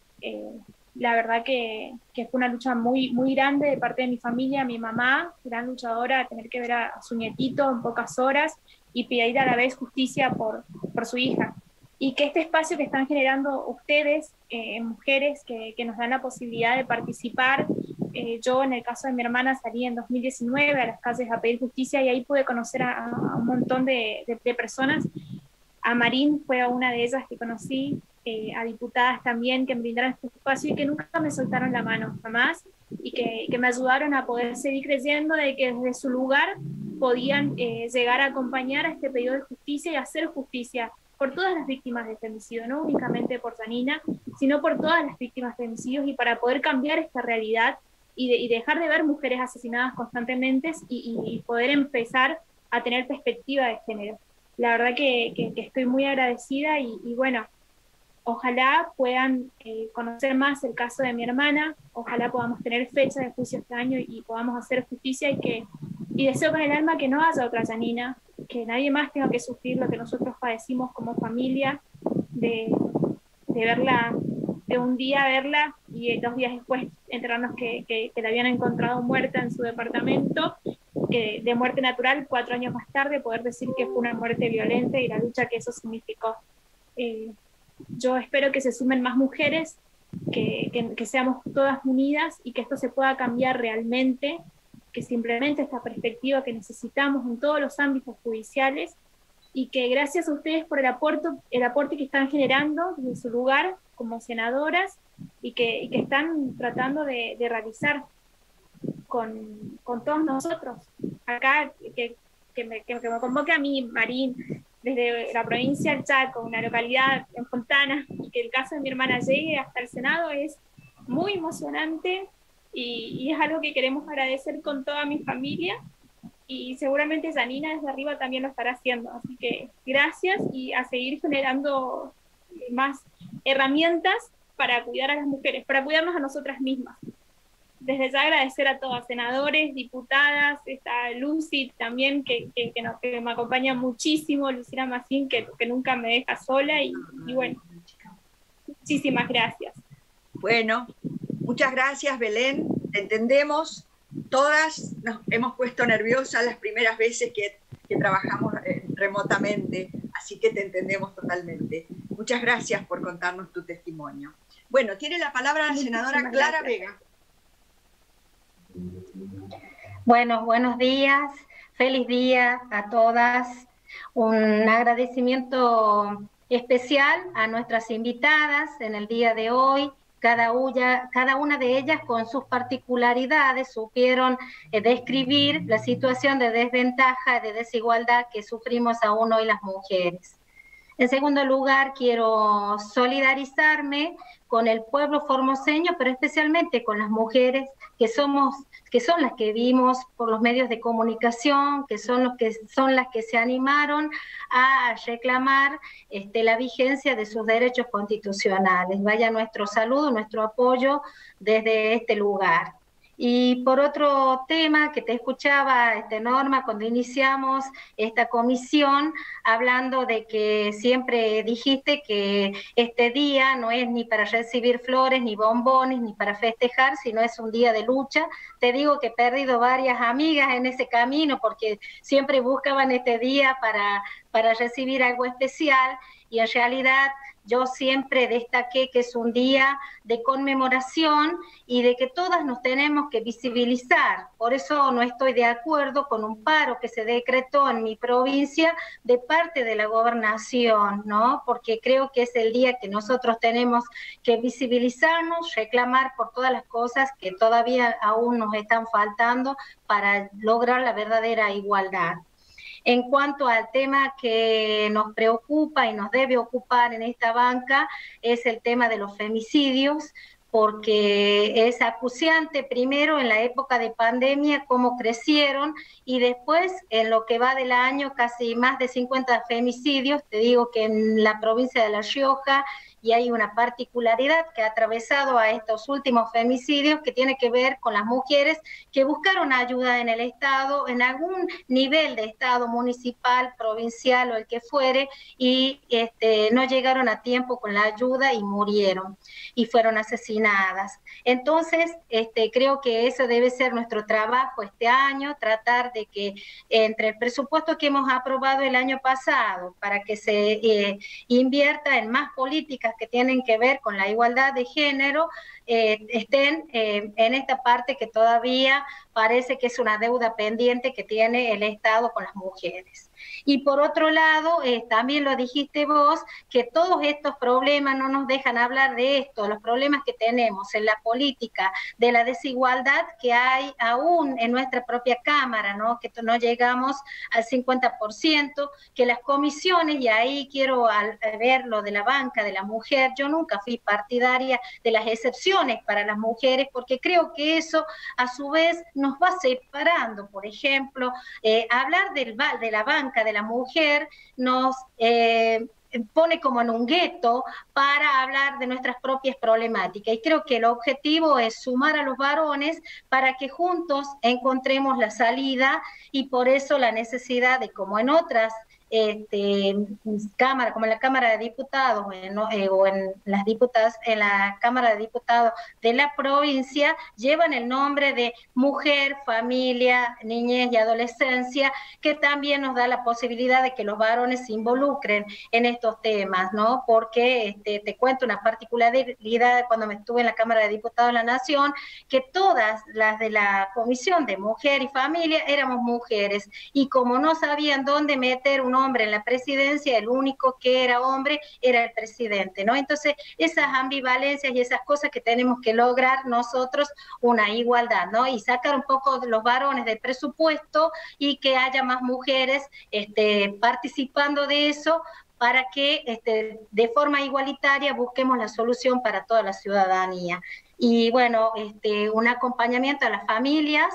La verdad que fue una lucha muy, muy grande de parte de mi familia, mi mamá, gran luchadora, tener que ver a su nietito en pocas horas y pedir a la vez justicia por su hija. Y que este espacio que están generando ustedes, mujeres que nos dan la posibilidad de participar, yo en el caso de mi hermana salí en 2019 a las calles a pedir justicia y ahí pude conocer a un montón de personas. A Marín fue una de ellas que conocí, a diputadas también que me brindaron este espacio y que nunca me soltaron la mano, jamás, y que me ayudaron a poder seguir creyendo de que desde su lugar podían llegar a acompañar a este pedido de justicia y hacer justicia por todas las víctimas de femicidio, no únicamente por Yanina, sino por todas las víctimas de femicidios, y para poder cambiar esta realidad y dejar de ver mujeres asesinadas constantemente y poder empezar a tener perspectiva de género. La verdad que estoy muy agradecida y bueno, ojalá puedan conocer más el caso de mi hermana, ojalá podamos tener fecha de juicio este año y podamos hacer justicia y deseo con el alma que no haya otra Yanina, que nadie más tenga que sufrir lo que nosotros padecimos como familia, de verla, de un día verla y 2 días después enterarnos que la habían encontrado muerta en su departamento, que de muerte natural 4 años más tarde poder decir que fue una muerte violenta y la lucha que eso significó. Yo espero que se sumen más mujeres, que seamos todas unidas y que esto se pueda cambiar realmente, que se implemente esta perspectiva que necesitamos en todos los ámbitos judiciales y que gracias a ustedes por el aporte que están generando desde su lugar como senadoras y que están tratando de realizar con todos nosotros. Acá, que me convoque a mí, Marín, desde la provincia del Chaco, una localidad en Fontana, y que el caso de mi hermana llegue hasta el Senado es muy emocionante y es algo que queremos agradecer con toda mi familia, y seguramente Yanina desde arriba también lo estará haciendo. Así que gracias y a seguir generando más herramientas para cuidar a las mujeres, para cuidarnos a nosotras mismas. Desde ya agradecer a todas, senadores, diputadas, está Lucy también, que me acompaña muchísimo, Lucina Macín, que nunca me deja sola, y bueno, muchísimas gracias. Bueno, muchas gracias, Belén, te entendemos, todas nos hemos puesto nerviosas las primeras veces que trabajamos remotamente, así que te entendemos totalmente. Muchas gracias por contarnos tu testimonio. Bueno, tiene la palabra la senadora Clara Vega. Bueno, buenos días, feliz día a todas. Un agradecimiento especial a nuestras invitadas en el día de hoy. Cada una de ellas con sus particularidades supieron describir la situación de desventaja, de desigualdad que sufrimos aún hoy las mujeres. En segundo lugar, quiero solidarizarme con el pueblo formoseño, pero especialmente con las mujeres que son las que vimos por los medios de comunicación, que son las que se animaron a reclamar la vigencia de sus derechos constitucionales. Vaya nuestro saludo, nuestro apoyo desde este lugar. Y por otro tema que te escuchaba, Norma, cuando iniciamos esta comisión, hablando de que siempre dijiste que este día no es ni para recibir flores, ni bombones, ni para festejar, sino es un día de lucha. Te digo que he perdido varias amigas en ese camino porque siempre buscaban este día para recibir algo especial, y en realidad yo siempre destaqué que es un día de conmemoración y de que todas nos tenemos que visibilizar. Por eso no estoy de acuerdo con un paro que se decretó en mi provincia de parte de la gobernación, ¿no? Porque creo que es el día que nosotros tenemos que visibilizarnos, reclamar por todas las cosas que todavía aún nos están faltando para lograr la verdadera igualdad. En cuanto al tema que nos preocupa y nos debe ocupar en esta banca, es el tema de los femicidios, porque es acuciante primero en la época de pandemia cómo crecieron, y después en lo que va del año casi más de 50 femicidios. Te digo que en la provincia de La Rioja, y hay una particularidad que ha atravesado a estos últimos femicidios que tiene que ver con las mujeres que buscaron ayuda en el Estado, en algún nivel de Estado municipal, provincial o el que fuere, y no llegaron a tiempo con la ayuda y murieron y fueron asesinadas. Entonces, creo que eso debe ser nuestro trabajo este año, tratar de que entre el presupuesto que hemos aprobado el año pasado para que se invierta en más políticas que tienen que ver con la igualdad de género, estén en esta parte que todavía parece que es una deuda pendiente que tiene el Estado con las mujeres. Y por otro lado, también lo dijiste vos, que todos estos problemas no nos dejan hablar de esto, los problemas que tenemos en la política de la desigualdad que hay aún en nuestra propia Cámara, ¿no? Que no llegamos al 50%, que las comisiones, y ahí quiero ver lo de la banca de la mujer, yo nunca fui partidaria de las excepciones para las mujeres, porque creo que eso a su vez nos va separando. Por ejemplo, hablar de la banca de la mujer nos pone como en un gueto para hablar de nuestras propias problemáticas, y creo que el objetivo es sumar a los varones para que juntos encontremos la salida, y por eso la necesidad de, como en otras cámara, como en la Cámara de Diputados o en las diputadas, en la Cámara de Diputados de la provincia, llevan el nombre de Mujer, Familia, Niñez y Adolescencia, que también nos da la posibilidad de que los varones se involucren en estos temas, ¿no? Porque te cuento una particularidad cuando me estuve en la Cámara de Diputados de la Nación, que todas las de la Comisión de Mujer y Familia éramos mujeres, y como no sabían dónde meter un hombre en la presidencia, el único que era hombre era el presidente, ¿no? Entonces, esas ambivalencias y esas cosas que tenemos que lograr nosotros, una igualdad, ¿no? Y sacar un poco de los varones del presupuesto y que haya más mujeres participando de eso, para que de forma igualitaria busquemos la solución para toda la ciudadanía. Y bueno, un acompañamiento a las familias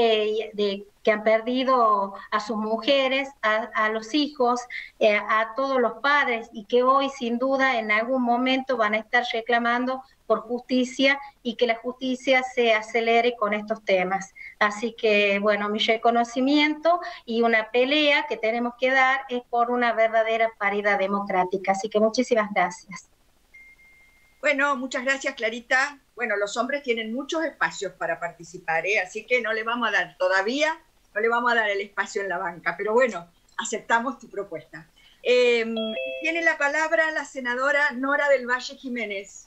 que han perdido a sus mujeres, a los hijos, a todos los padres, y que hoy sin duda en algún momento van a estar reclamando por justicia, y que la justicia se acelere con estos temas. Así que, bueno, mi reconocimiento y una pelea que tenemos que dar es por una verdadera paridad democrática. Así que muchísimas gracias. Bueno, muchas gracias, Clarita. Bueno, los hombres tienen muchos espacios para participar, así que no le vamos a dar todavía, no le vamos a dar el espacio en la banca, pero bueno, aceptamos tu propuesta. Tiene la palabra la senadora Nora del Valle Jiménez.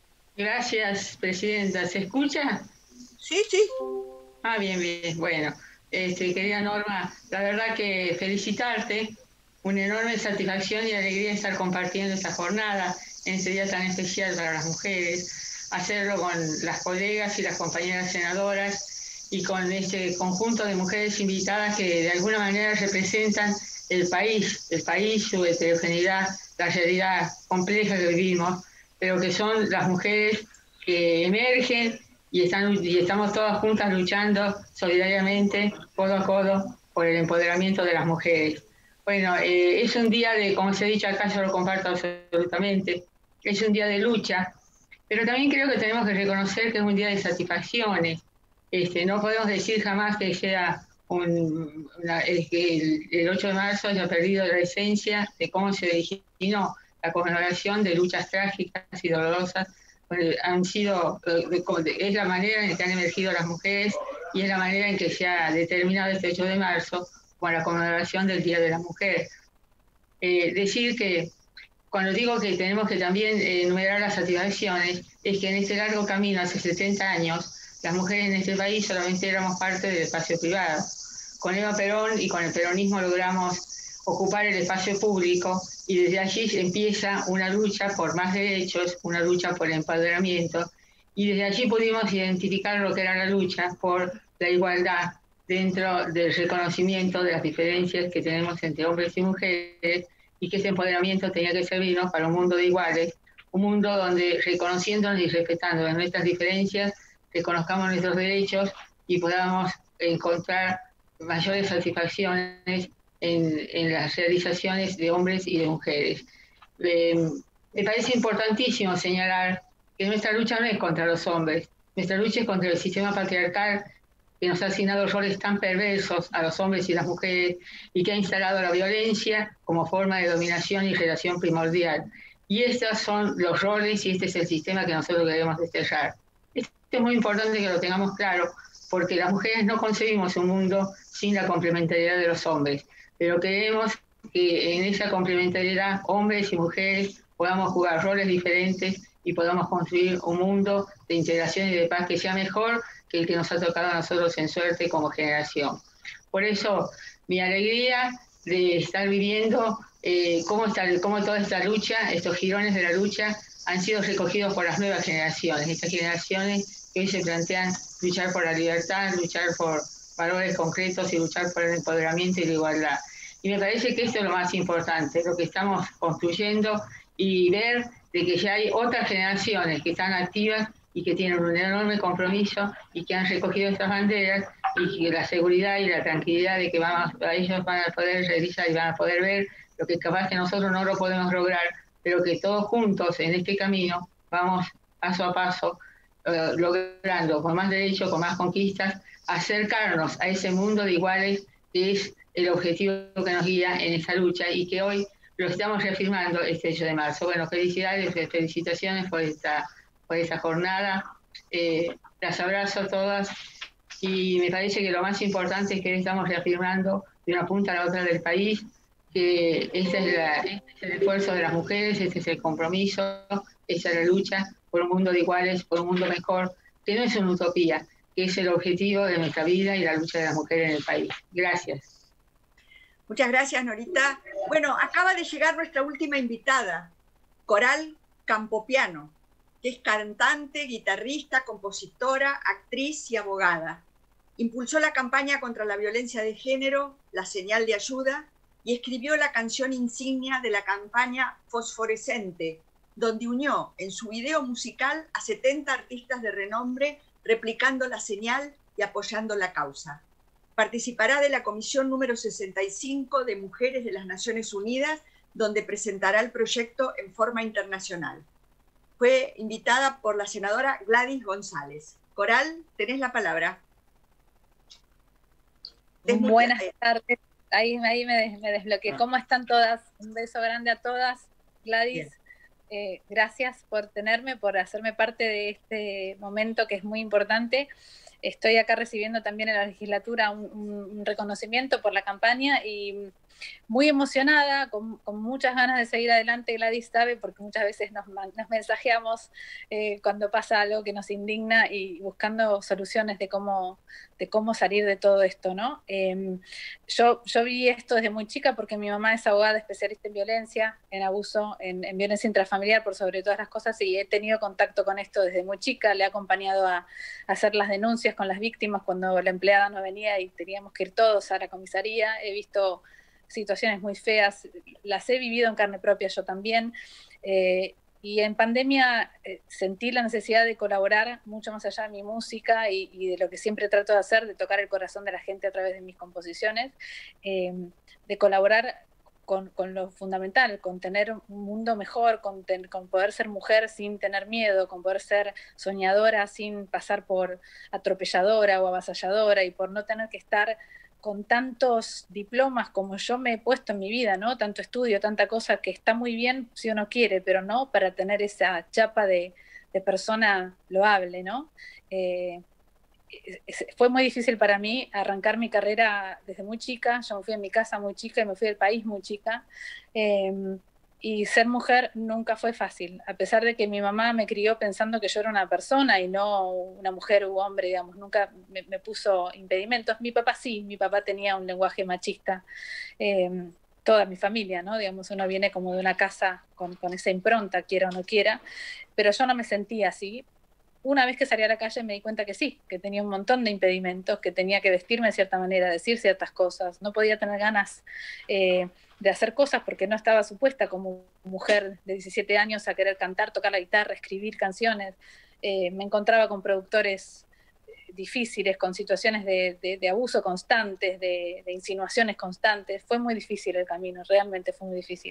Gracias, presidenta. ¿Se escucha? Sí, sí. Ah, bien, bien. Bueno, Querida Norma, la verdad que felicitarte, una enorme satisfacción y alegría estar compartiendo esta jornada en este día tan especial para las mujeres, hacerlo con las colegas y las compañeras senadoras y con este conjunto de mujeres invitadas que de alguna manera representan el país, su heterogeneidad, la realidad compleja que vivimos, pero que son las mujeres que emergen y estamos todas juntas luchando solidariamente, codo a codo, por el empoderamiento de las mujeres. Bueno, es un día de, como se ha dicho acá, yo lo comparto absolutamente, es un día de lucha, pero también creo que tenemos que reconocer que es un día de satisfacciones. No podemos decir jamás que sea que el 8 de marzo haya perdido la esencia de cómo se originó la conmemoración de luchas trágicas y dolorosas. Es la manera en que han emergido las mujeres y es la manera en que se ha determinado este 8 de marzo como la conmemoración del Día de la Mujer. Decir que cuando digo que tenemos que también enumerar las satisfacciones, es que en este largo camino, hace 70 años, las mujeres en este país solamente éramos parte del espacio privado. Con Eva Perón y con el peronismo logramos ocupar el espacio público y desde allí empieza una lucha por más derechos, una lucha por el empoderamiento, y desde allí pudimos identificar lo que era la lucha por la igualdad dentro del reconocimiento de las diferencias que tenemos entre hombres y mujeres, y que ese empoderamiento tenía que servirnos para un mundo de iguales, un mundo donde reconociéndonos y respetando nuestras diferencias, reconozcamos nuestros derechos y podamos encontrar mayores satisfacciones en las realizaciones de hombres y de mujeres. Me parece importantísimo señalar que nuestra lucha no es contra los hombres, nuestra lucha es contra el sistema patriarcal que nos ha asignado roles tan perversos a los hombres y las mujeres y que ha instalado la violencia como forma de dominación y relación primordial. Y estos son los roles y este es el sistema que nosotros debemos desterrar. Esto es muy importante que lo tengamos claro, porque las mujeres no concebimos un mundo sin la complementariedad de los hombres, pero queremos que en esa complementariedad hombres y mujeres podamos jugar roles diferentes y podamos construir un mundo de integración y de paz que sea mejor que el que nos ha tocado a nosotros en suerte como generación. Por eso, mi alegría de estar viviendo cómo toda esta lucha, estos girones de la lucha, han sido recogidos por las nuevas generaciones, estas generaciones que hoy se plantean luchar por la libertad, luchar por valores concretos y luchar por el empoderamiento y la igualdad. Y me parece que esto es lo más importante, lo que estamos construyendo, y ver de que ya hay otras generaciones que están activas y que tienen un enorme compromiso y que han recogido estas banderas, y que la seguridad y la tranquilidad de que ellos van a poder realizar y van a poder ver lo que capaz que nosotros no lo podemos lograr, pero que todos juntos en este camino vamos paso a paso logrando con más derechos, con más conquistas, acercarnos a ese mundo de iguales que es el objetivo que nos guía en esta lucha y que hoy lo estamos reafirmando este 8 de marzo. Bueno, felicidades, felicitaciones por esta jornada. Las abrazo a todas y me parece que lo más importante es que estamos reafirmando de una punta a la otra del país que este es el esfuerzo de las mujeres, este es el compromiso, esta es la lucha por un mundo de iguales, por un mundo mejor, que no es una utopía, que es el objetivo de nuestra vida y la lucha de las mujeres en el país. Gracias. Muchas gracias, Norita. Bueno, acaba de llegar nuestra última invitada, Coral Campopiano, que es cantante, guitarrista, compositora, actriz y abogada. Impulsó la campaña contra la violencia de género, La Señal de Ayuda, y escribió la canción insignia de la campaña Fosforescente, donde unió en su video musical a 70 artistas de renombre replicando la señal y apoyando la causa. Participará de la comisión número 65 de Mujeres de las Naciones Unidas, donde presentará el proyecto en forma internacional. Fue invitada por la senadora Gladys González. Coral, tenés la palabra. Buenas tardes. Ahí me desbloqueé. ¿Cómo están todas? Un beso grande a todas. Gladys, gracias por tenerme, por hacerme parte de este momento que es muy importante. Estoy acá recibiendo también en la legislatura un reconocimiento por la campaña y muy emocionada, con muchas ganas de seguir adelante. Gladys sabe, porque muchas veces nos mensajeamos cuando pasa algo que nos indigna y buscando soluciones de cómo salir de todo esto, ¿no? Yo vi esto desde muy chica porque mi mamá es abogada especialista en violencia, en abuso, en violencia intrafamiliar por sobre todas las cosas, y he tenido contacto con esto desde muy chica. Le he acompañado a hacer las denuncias con las víctimas cuando la empleada no venía y teníamos que ir todos a la comisaría. He visto situaciones muy feas, las he vivido en carne propia yo también, y en pandemia sentí la necesidad de colaborar mucho más allá de mi música y de lo que siempre trato de hacer, de tocar el corazón de la gente a través de mis composiciones, de colaborar con lo fundamental, con tener un mundo mejor, con poder ser mujer sin tener miedo, con poder ser soñadora sin pasar por atropelladora o avasalladora, y por no tener que estar con tantos diplomas como yo me he puesto en mi vida, ¿no? Tanto estudio, tanta cosa que está muy bien si uno quiere, pero no para tener esa chapa de persona loable, ¿no? Fue muy difícil para mí arrancar mi carrera desde muy chica. Yo me fui de mi casa muy chica y me fui del país muy chica. Y ser mujer nunca fue fácil, a pesar de que mi mamá me crió pensando que yo era una persona y no una mujer u hombre, digamos, nunca me puso impedimentos. Mi papá sí, mi papá tenía un lenguaje machista, toda mi familia, ¿no? Digamos, uno viene como de una casa con esa impronta, quiera o no quiera, pero yo no me sentía así. Una vez que salí a la calle me di cuenta que sí, que tenía un montón de impedimentos, que tenía que vestirme de cierta manera, decir ciertas cosas, no podía tener ganas de hacer cosas porque no estaba supuesta como mujer de 17 años a querer cantar, tocar la guitarra, escribir canciones. Me encontraba con productores difíciles, con situaciones de abuso constantes, de insinuaciones constantes. Fue muy difícil el camino, realmente fue muy difícil.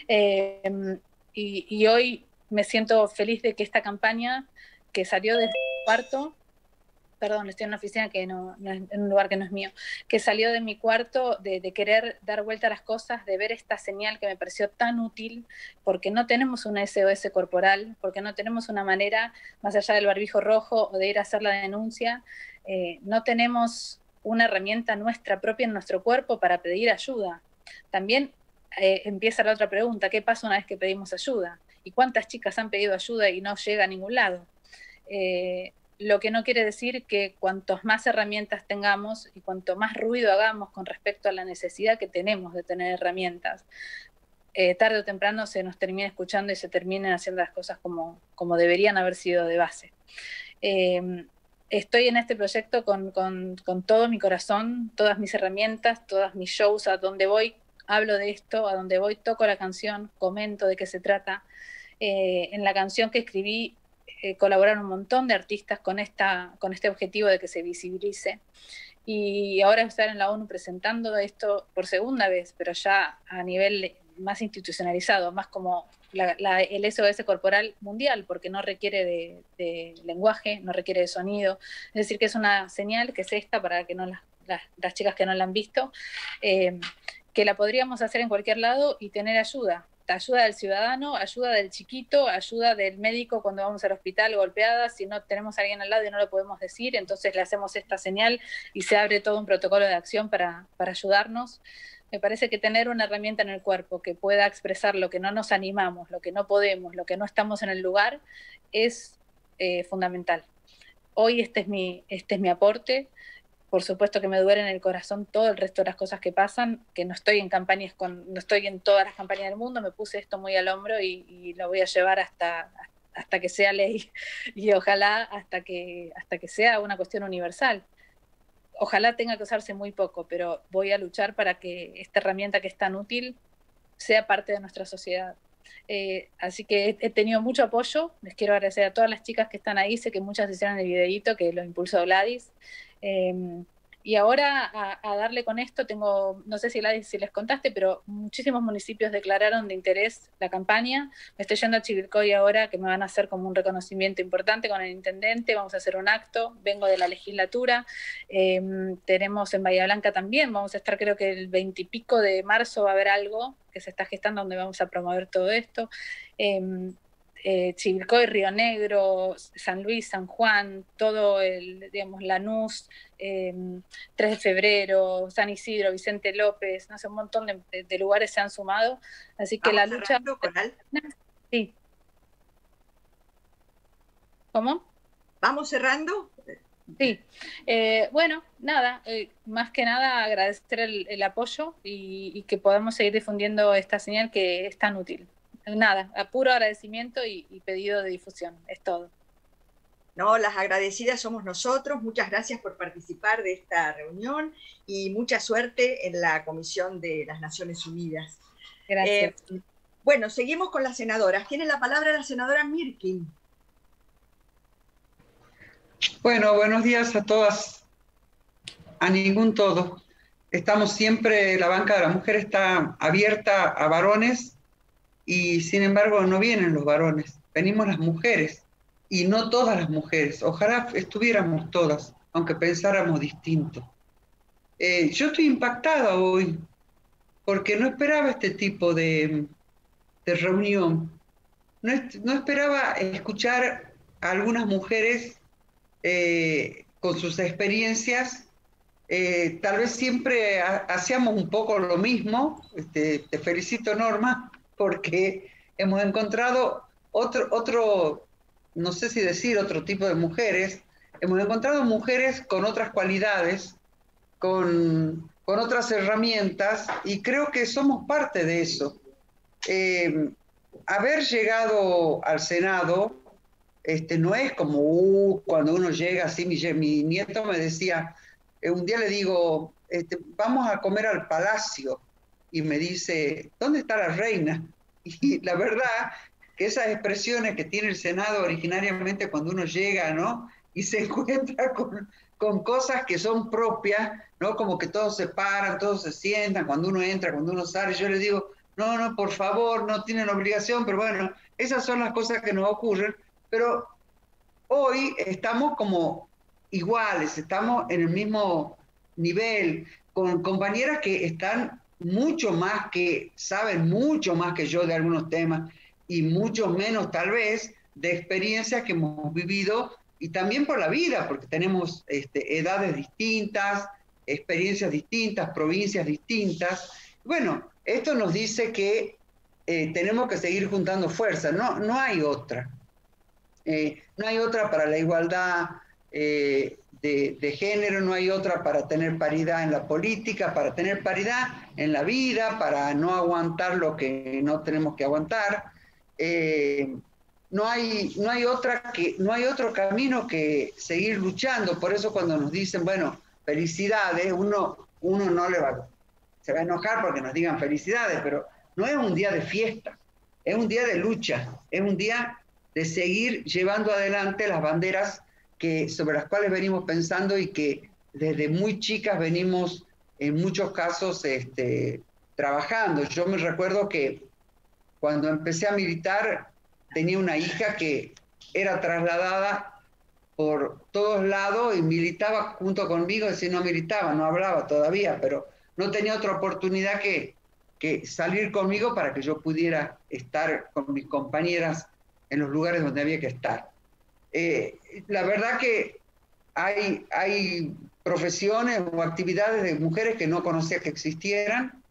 Y hoy me siento feliz de que esta campaña, que salió desde mi cuarto, perdón, estoy en una oficina que no es en un lugar que no es mío, que salió de mi cuarto, de querer dar vuelta a las cosas, de ver esta señal que me pareció tan útil, porque no tenemos una SOS corporal, porque no tenemos una manera, más allá del barbijo rojo o de ir a hacer la denuncia, no tenemos una herramienta nuestra propia en nuestro cuerpo para pedir ayuda. También empieza la otra pregunta: ¿qué pasa una vez que pedimos ayuda? ¿Y cuántas chicas han pedido ayuda y no llega a ningún lado? Lo que no quiere decir que cuantos más herramientas tengamos y cuanto más ruido hagamos con respecto a la necesidad que tenemos de tener herramientas, tarde o temprano se nos termina escuchando y se terminen haciendo las cosas como deberían haber sido de base. Estoy en este proyecto con todo mi corazón, todas mis herramientas, todos mis shows. A donde voy hablo de esto, a donde voy toco la canción, comento de qué se trata. En la canción que escribí colaboraron un montón de artistas con este objetivo de que se visibilice. Y ahora estar en la ONU presentando esto por segunda vez, pero ya a nivel más institucionalizado, más como el SOS corporal mundial, porque no requiere de lenguaje, no requiere de sonido. Es decir, que es una señal, que es esta, para que no las chicas que no la han visto, que la podríamos hacer en cualquier lado y tener ayuda del ciudadano, ayuda del chiquito, ayuda del médico cuando vamos al hospital golpeadas. Si no tenemos a alguien al lado y no lo podemos decir, entonces le hacemos esta señal y se abre todo un protocolo de acción para ayudarnos. Me parece que tener una herramienta en el cuerpo que pueda expresar lo que no nos animamos, lo que no podemos, lo que no estamos en el lugar, es fundamental. Hoy este es mi aporte. Por supuesto que me duele en el corazón todo el resto de las cosas que pasan, que no estoy en campañas no estoy en todas las campañas del mundo. Me puse esto muy al hombro y lo voy a llevar hasta que sea ley, y ojalá hasta que sea una cuestión universal. Ojalá tenga que usarse muy poco, pero voy a luchar para que esta herramienta que es tan útil sea parte de nuestra sociedad. Así que he tenido mucho apoyo. Les quiero agradecer a todas las chicas que están ahí. Sé que muchas hicieron el videíto que lo impulsó Gladys. Y ahora a darle con esto, no sé si Gladys, si les contaste, pero muchísimos municipios declararon de interés la campaña. Me estoy yendo a Chivilcoy ahora, que me van a hacer como un reconocimiento importante con el intendente. Vamos a hacer un acto, vengo de la legislatura. Tenemos en Bahía Blanca también, vamos a estar, creo que el 20 y pico de marzo va a haber algo que se está gestando donde vamos a promover todo esto. Chivilcoy, Río Negro, San Luis, San Juan, todo Lanús, 3 de Febrero, San Isidro, Vicente López, no sé, un montón de lugares se han sumado, así que la lucha... Sí. ¿Cómo? ¿Vamos cerrando? Sí. Bueno, nada, más que nada agradecer el apoyo y que podamos seguir difundiendo esta señal que es tan útil. Nada, a puro agradecimiento y pedido de difusión, es todo. No, las agradecidas somos nosotros. Muchas gracias por participar de esta reunión y mucha suerte en la Comisión de las Naciones Unidas. Gracias. Bueno, seguimos con las senadoras. Tiene la palabra la senadora Mirkin. Bueno, buenos días a todas. A ningún todo. Estamos siempre, la banca de la mujer está abierta a varones y sin embargo no vienen los varones, venimos las mujeres. Y no todas las mujeres, ojalá estuviéramos todas, aunque pensáramos distinto. Yo estoy impactada hoy, porque no esperaba este tipo de reunión. No esperaba escuchar a algunas mujeres con sus experiencias. Tal vez siempre hacíamos un poco lo mismo. Te felicito, Norma, porque hemos encontrado otro no sé si decir otro tipo de mujeres, hemos encontrado mujeres con otras cualidades, con otras herramientas, y creo que somos parte de eso. Haber llegado al Senado no es como cuando uno llega así. Mi nieto me decía, un día le digo, vamos a comer al palacio, y me dice, ¿dónde está la reina? Y la verdad que esas expresiones que tiene el Senado originariamente cuando uno llega, ¿no? Y se encuentra con cosas que son propias, ¿no? Como que todos se paran, todos se sientan, cuando uno entra, cuando uno sale. Yo les digo, no, por favor, no tienen obligación, pero bueno, esas son las cosas que nos ocurren. Pero hoy estamos como iguales, estamos en el mismo nivel, con compañeras que están mucho más saben mucho más que yo de algunos temas, y mucho menos tal vez de experiencias que hemos vivido, y también por la vida, porque tenemos edades distintas, experiencias distintas, provincias distintas. Bueno, esto nos dice que tenemos que seguir juntando fuerzas, no hay otra. No hay otra para la igualdad de género, no hay otra para tener paridad en la política, para tener paridad en la vida, para no aguantar lo que no tenemos que aguantar. No hay otro camino que seguir luchando. Por eso cuando nos dicen, bueno, felicidades, uno no se va a enojar porque nos digan felicidades, pero no es un día de fiesta, es un día de lucha, es un día de seguir llevando adelante las banderas sobre las cuales venimos pensando y que desde muy chicas venimos en muchos casos trabajando. Yo me recuerdo que cuando empecé a militar, tenía una hija que era trasladada por todos lados y militaba junto conmigo. Es decir, no militaba, no hablaba todavía, pero no tenía otra oportunidad que salir conmigo para que yo pudiera estar con mis compañeras en los lugares donde había que estar. La verdad que hay profesiones o actividades de mujeres que no conocía que existieran,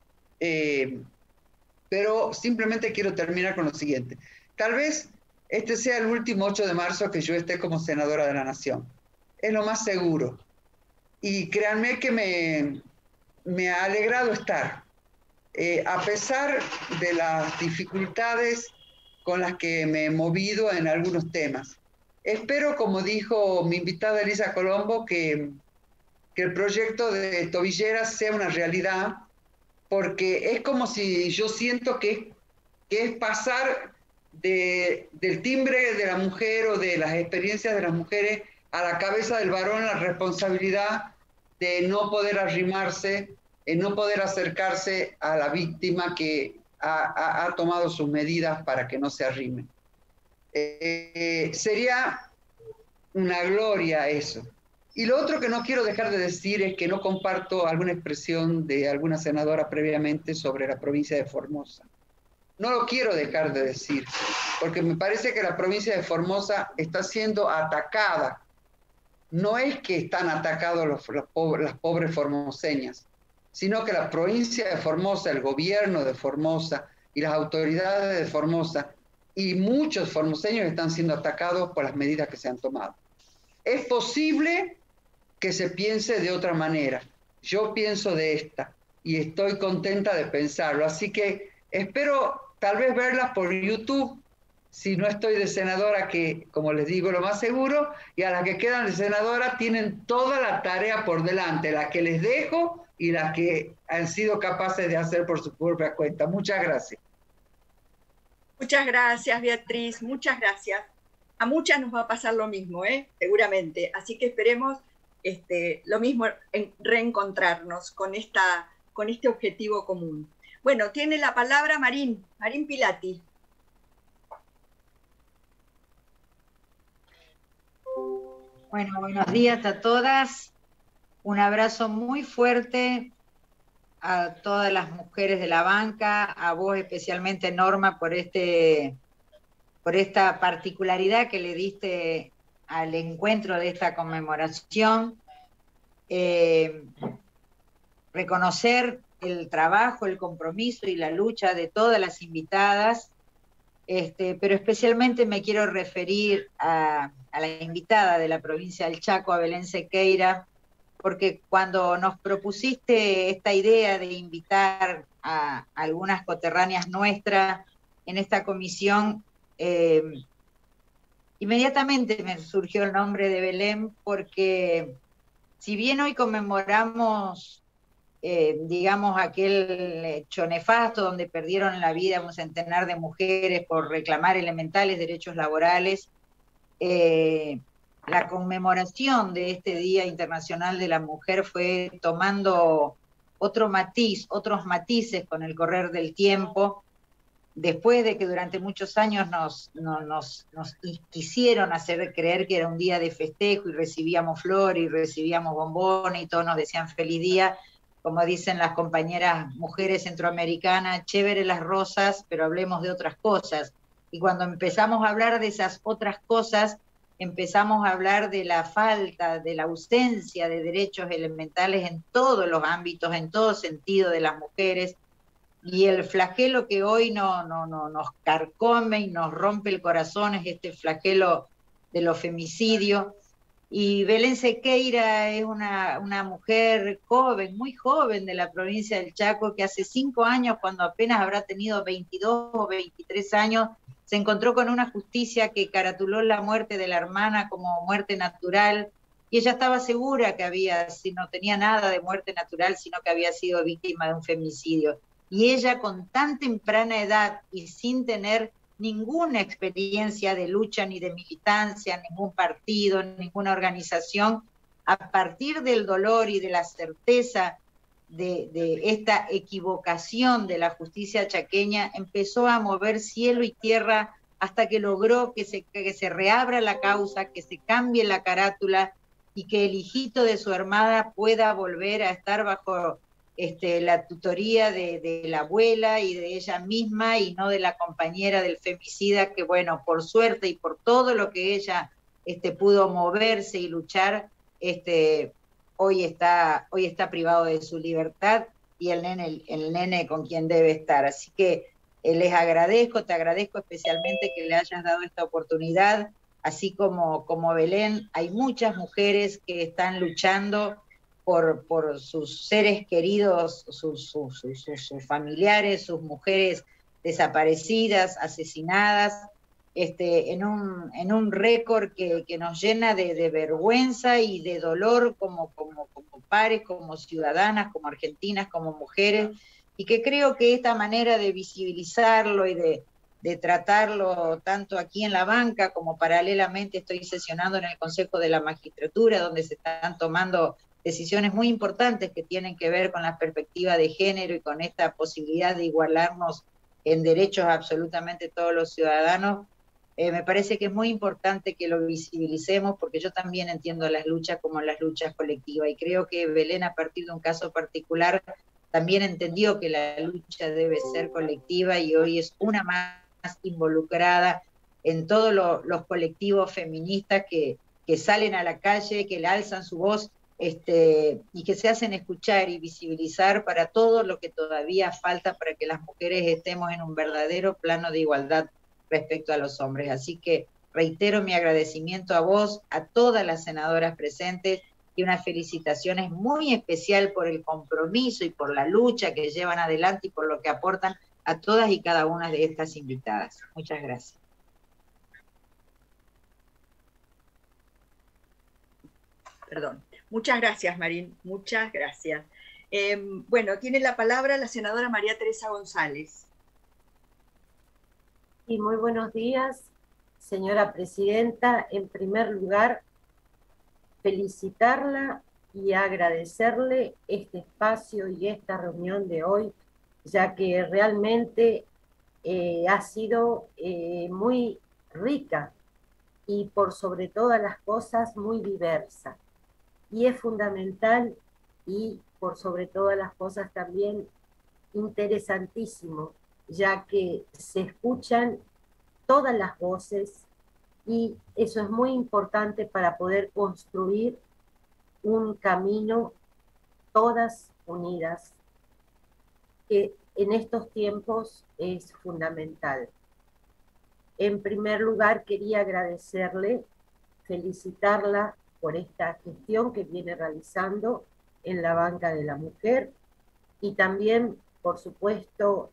pero simplemente quiero terminar con lo siguiente. Tal vez este sea el último 8 de marzo que yo esté como senadora de la Nación. Es lo más seguro. Y créanme que me ha alegrado estar. A pesar de las dificultades con las que me he movido en algunos temas. Espero, como dijo mi invitada Elisa Colombo, que el proyecto de tobilleras sea una realidad, porque es como si yo siento que es pasar del timbre de la mujer o de las experiencias de las mujeres a la cabeza del varón la responsabilidad de no poder arrimarse, no poder acercarse a la víctima que ha tomado sus medidas para que no se arrime. Sería una gloria eso. Y lo otro que no quiero dejar de decir es que no comparto alguna expresión de alguna senadora previamente sobre la provincia de Formosa. no lo quiero dejar de decir, porque me parece que la provincia de Formosa está siendo atacada. No es que están atacados las pobres formoseñas, sino que la provincia de Formosa, el gobierno de Formosa y las autoridades de Formosa y muchos formoseños están siendo atacados por las medidas que se han tomado. Es posible que se piense de otra manera. Yo pienso de esta y estoy contenta de pensarlo. Así que espero tal vez verlas por YouTube, si no estoy de senadora, que como les digo, lo más seguro, y a las que quedan de senadora tienen toda la tarea por delante, las que les dejo y las que han sido capaces de hacer por su propia cuenta. Muchas gracias. Muchas gracias, Beatriz, muchas gracias. A muchas nos va a pasar lo mismo, seguramente. Así que esperemos lo mismo, reencontrarnos con este objetivo común. Bueno, tiene la palabra Marín Pilati. Bueno, buenos días a todas. Un abrazo muy fuerte a todas las mujeres de la banca, a vos especialmente, Norma, por esta particularidad que le diste al encuentro de esta conmemoración. Reconocer el trabajo, el compromiso y la lucha de todas las invitadas, pero especialmente me quiero referir a la invitada de la provincia del Chaco, a Belén Sequeira, porque cuando nos propusiste esta idea de invitar a algunas coterráneas nuestras en esta comisión, inmediatamente me surgió el nombre de Belén, porque si bien hoy conmemoramos, digamos, aquel hecho nefasto donde perdieron la vida un centenar de mujeres por reclamar elementales derechos laborales, la conmemoración de este Día Internacional de la Mujer fue tomando otro matiz, otros matices con el correr del tiempo, después de que durante muchos años nos quisieron hacer creer que era un día de festejo y recibíamos flores y recibíamos bombones y todos nos decían feliz día, como dicen las compañeras mujeres centroamericanas, chévere las rosas, pero hablemos de otras cosas. Y cuando empezamos a hablar de esas otras cosas, empezamos a hablar de la falta, de la ausencia de derechos elementales en todos los ámbitos, en todo sentido de las mujeres, y el flagelo que hoy nos carcome y nos rompe el corazón es este flagelo de los femicidios. Y Belén Sequeira es una mujer joven, muy joven de la provincia del Chaco, que hace 5 años, cuando apenas habrá tenido 22 o 23 años, se encontró con una justicia que caratuló la muerte de la hermana como muerte natural, y ella estaba segura que no tenía nada de muerte natural, sino que había sido víctima de un femicidio. Y ella, con tan temprana edad y sin tener ninguna experiencia de lucha ni de militancia, ningún partido, ninguna organización, a partir del dolor y de la certeza de esta equivocación de la justicia chaqueña, empezó a mover cielo y tierra hasta que logró que se reabra la causa, que se cambie la carátula y que el hijito de su hermana pueda volver a estar bajo la tutoría de la abuela y de ella misma, y no de la compañera del femicida, que bueno, por suerte y por todo lo que ella pudo moverse y luchar, hoy está privado de su libertad, y el nene con quien debe estar. Así que te agradezco especialmente que le hayas dado esta oportunidad, así como Belén. Hay muchas mujeres que están luchando por sus seres queridos, sus familiares, sus mujeres desaparecidas, asesinadas, en un récord que nos llena de vergüenza y de dolor como pares, como ciudadanas, como argentinas, como mujeres, y que creo que esta manera de visibilizarlo y de tratarlo tanto aquí en la banca como paralelamente estoy sesionando en el Consejo de la Magistratura, donde se están tomando decisiones muy importantes que tienen que ver con la perspectiva de género y con esta posibilidad de igualarnos en derechos absolutamente todos los ciudadanos. Me parece que es muy importante que lo visibilicemos, porque yo también entiendo las luchas como las luchas colectivas, y creo que Belén, a partir de un caso particular, también entendió que la lucha debe ser colectiva y hoy es una más involucrada en todos los colectivos feministas que salen a la calle, que le alzan su voz y que se hacen escuchar y visibilizar para todo lo que todavía falta para que las mujeres estemos en un verdadero plano de igualdad respecto a los hombres. Así que reitero mi agradecimiento a vos, a todas las senadoras presentes, y unas felicitaciones muy especial por el compromiso y por la lucha que llevan adelante y por lo que aportan a todas y cada una de estas invitadas. Muchas gracias. Perdón. Muchas gracias, Marín, muchas gracias. Bueno, tiene la palabra la senadora María Teresa González. Y muy buenos días, señora presidenta. En primer lugar, felicitarla y agradecerle este espacio y esta reunión de hoy, ya que realmente ha sido muy rica y por sobre todas las cosas muy diversa. Y es fundamental y por sobre todas las cosas también interesantísimo, ya que se escuchan todas las voces y eso es muy importante para poder construir un camino todas unidas, que en estos tiempos es fundamental. En primer lugar, quería agradecerle, felicitarla por esta gestión que viene realizando en la banca de la mujer y también, por supuesto,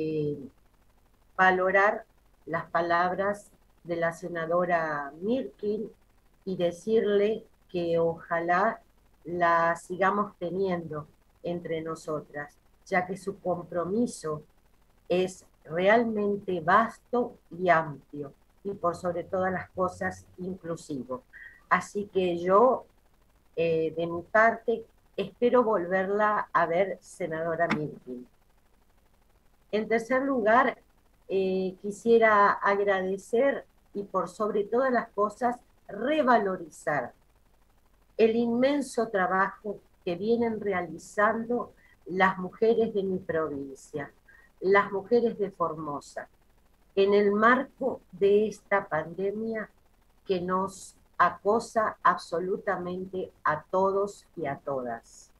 valorar las palabras de la senadora Mirkin y decirle que ojalá la sigamos teniendo entre nosotras, ya que su compromiso es realmente vasto y amplio y por sobre todas las cosas inclusivo. Así que yo, de mi parte, espero volverla a ver, senadora Mirkin. En tercer lugar, quisiera agradecer y por sobre todas las cosas revalorizar el inmenso trabajo que vienen realizando las mujeres de mi provincia, las mujeres de Formosa, en el marco de esta pandemia que nos acosa absolutamente a todos y a todas.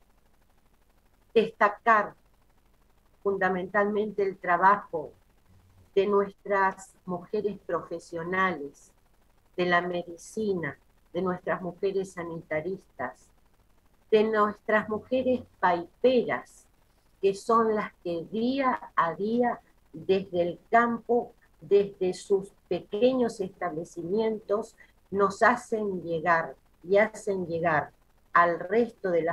Destacar fundamentalmente el trabajo de nuestras mujeres profesionales, de la medicina, de nuestras mujeres sanitaristas, de nuestras mujeres paiperas, que son las que día a día, desde el campo, desde sus pequeños establecimientos, nos hacen llegar y hacen llegar al resto de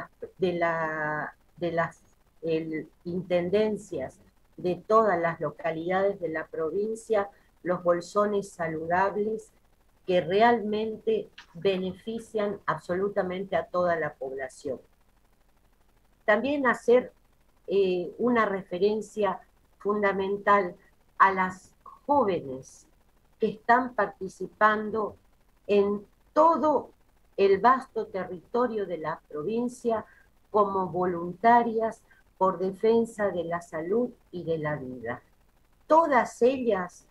las intendencias de todas las localidades de la provincia los bolsones saludables que realmente benefician absolutamente a toda la población. También hacer una referencia fundamental a las jóvenes que están participando en todo el vasto territorio de la provincia como voluntarias por defensa de la salud y de la vida. Todas ellas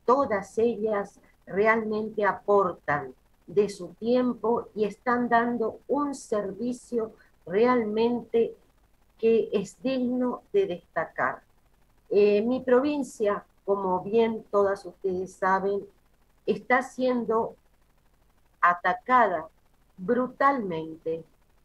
realmente aportan de su tiempo y están dando un servicio realmente que es digno de destacar. Mi provincia, como bien todas ustedes saben, está siendo atacada brutalmente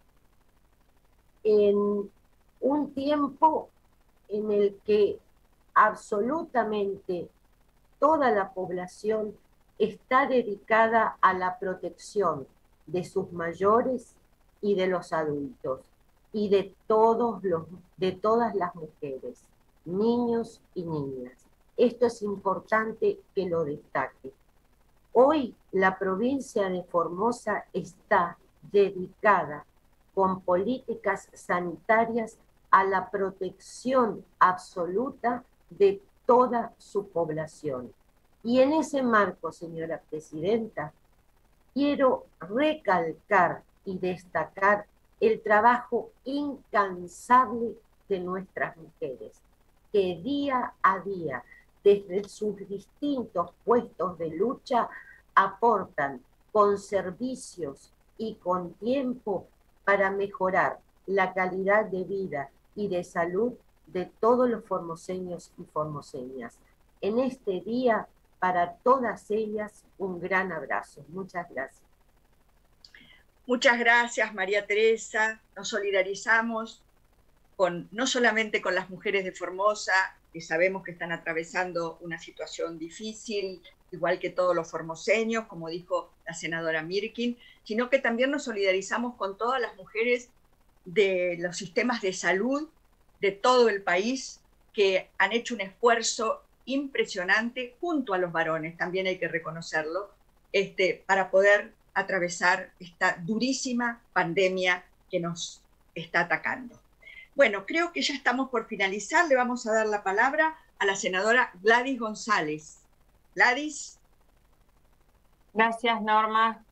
en un tiempo en el que absolutamente toda la población está dedicada a la protección de sus mayores y de los adultos y de todas las mujeres, niños y niñas. Esto es importante que lo destaque. Hoy la provincia de Formosa está dedicada con políticas sanitarias a la protección absoluta de toda su población. Y en ese marco, señora presidenta, quiero recalcar y destacar el trabajo incansable de nuestras mujeres, que día a día, desde sus distintos puestos de lucha, aportan con servicios y con tiempo para mejorar la calidad de vida y de salud de todos los formoseños y formoseñas. En este día, para todas ellas, un gran abrazo. Muchas gracias. Muchas gracias, María Teresa. Nos solidarizamos no solamente con las mujeres de Formosa, que sabemos que están atravesando una situación difícil, igual que todos los formoseños, como dijo la senadora Mirkin, sino que también nos solidarizamos con todas las mujeres de los sistemas de salud de todo el país, que han hecho un esfuerzo impresionante junto a los varones, también hay que reconocerlo, para poder atravesar esta durísima pandemia que nos está atacando. Bueno, creo que ya estamos por finalizar. Le vamos a dar la palabra a la senadora Gladys González. Gladys. Gracias, Norma.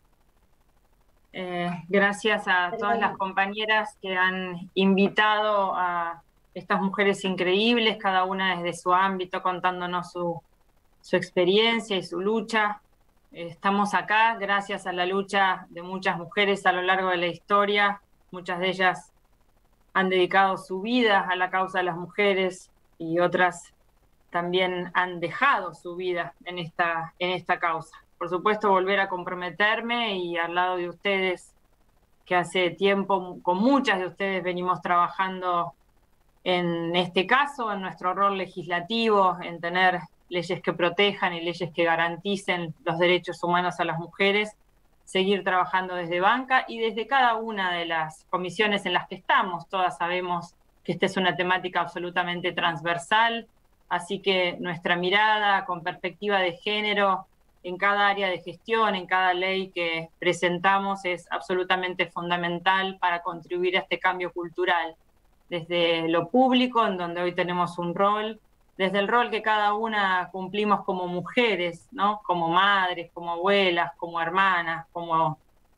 Gracias a todas las compañeras que han invitado a estas mujeres increíbles, cada una desde su ámbito, contándonos su experiencia y su lucha. Estamos acá gracias a la lucha de muchas mujeres a lo largo de la historia. Muchas de ellas han dedicado su vida a la causa de las mujeres y otras también han dejado su vida en esta causa. Por supuesto, volver a comprometerme y al lado de ustedes, que hace tiempo con muchas de ustedes venimos trabajando en este caso, en nuestro rol legislativo, en tener leyes que protejan y leyes que garanticen los derechos humanos a las mujeres, seguir trabajando desde Banca y desde cada una de las comisiones en las que estamos. Todas sabemos que esta es una temática absolutamente transversal, así que nuestra mirada con perspectiva de género en cada área de gestión, en cada ley que presentamos, es absolutamente fundamental para contribuir a este cambio cultural, desde lo público, en donde hoy tenemos un rol, desde el rol que cada una cumplimos como mujeres, ¿no? Como madres, como abuelas, como hermanas, como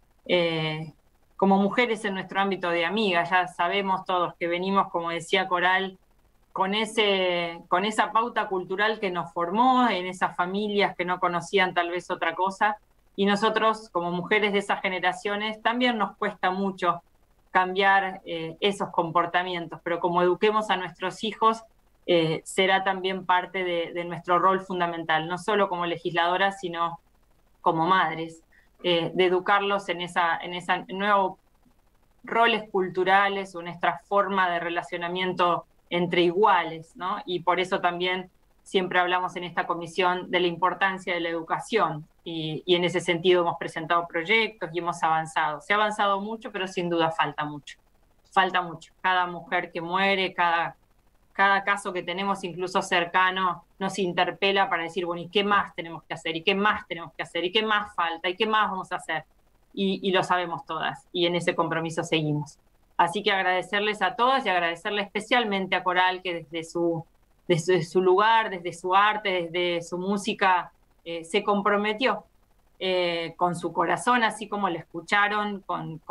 mujeres en nuestro ámbito de amigas. Ya sabemos todos que venimos, como decía Coral, con esa pauta cultural que nos formó, en esas familias que no conocían tal vez otra cosa, y nosotros como mujeres de esas generaciones también nos cuesta mucho cambiar esos comportamientos, pero como eduquemos a nuestros hijos, será también parte de nuestro rol fundamental, no solo como legisladoras, sino como madres, de educarlos en esa nuevos roles culturales o nuestra forma de relacionamiento entre iguales, ¿no? Y por eso también siempre hablamos en esta comisión de la importancia de la educación y en ese sentido hemos presentado proyectos y hemos avanzado. Se ha avanzado mucho, pero sin duda falta mucho. Falta mucho. Cada mujer que muere, cada caso que tenemos incluso cercano nos interpela para decir, bueno, ¿y qué más tenemos que hacer? ¿Y qué más tenemos que hacer? ¿Y qué más falta? ¿Y qué más vamos a hacer? Y lo sabemos todas, y en ese compromiso seguimos. Así que agradecerles a todas y agradecerle especialmente a Coral, que desde su lugar, desde su arte, desde su música, se comprometió con su corazón, así como lo escucharon,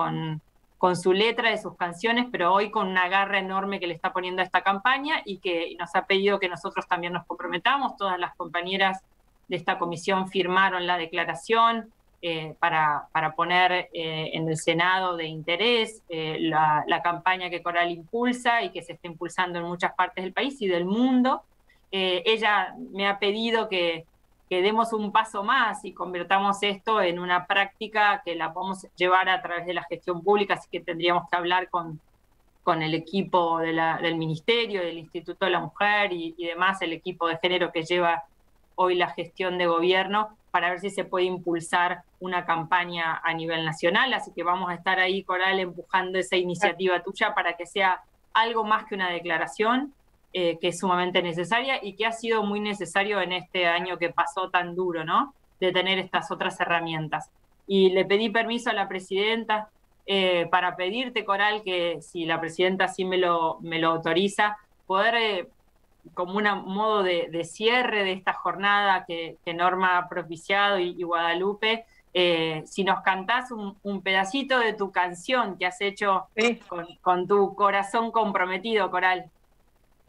con su letra de sus canciones, pero hoy con una garra enorme que le está poniendo a esta campaña y que nos ha pedido que nosotros también nos comprometamos. Todas las compañeras de esta comisión firmaron la declaración para poner en el Senado de interés la campaña que Coral impulsa y que se está impulsando en muchas partes del país y del mundo. Ella me ha pedido que demos un paso más y convirtamos esto en una práctica que la podemos llevar a través de la gestión pública, así que tendríamos que hablar con el equipo del Ministerio, del Instituto de la Mujer y demás, el equipo de género que lleva hoy la gestión de gobierno, para ver si se puede impulsar una campaña a nivel nacional. Así que vamos a estar ahí, Coral, empujando esa iniciativa tuya para que sea algo más que una declaración, que es sumamente necesaria y que ha sido muy necesario en este año que pasó tan duro, ¿no? De tener estas otras herramientas. Y le pedí permiso a la presidenta para pedirte, Coral, que si la presidenta sí me lo autoriza, poder, como un modo de cierre de esta jornada que Norma ha propiciado y Guadalupe, si nos cantás un pedacito de tu canción que has hecho con tu corazón comprometido, Coral.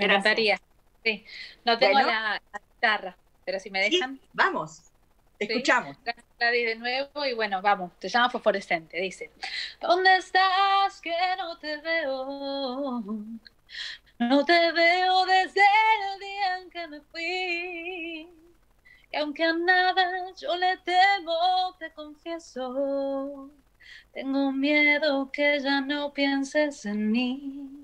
Me encantaría. Sí. No tengo la guitarra, pero si me dejan. Sí, vamos, te escuchamos. Gracias, Gladys, de nuevo. Y bueno, vamos, te llama Fosforescente. Dice: ¿dónde estás que no te veo? No te veo desde el día en que me fui. Y aunque a nada yo le temo, te confieso, tengo miedo que ya no pienses en mí.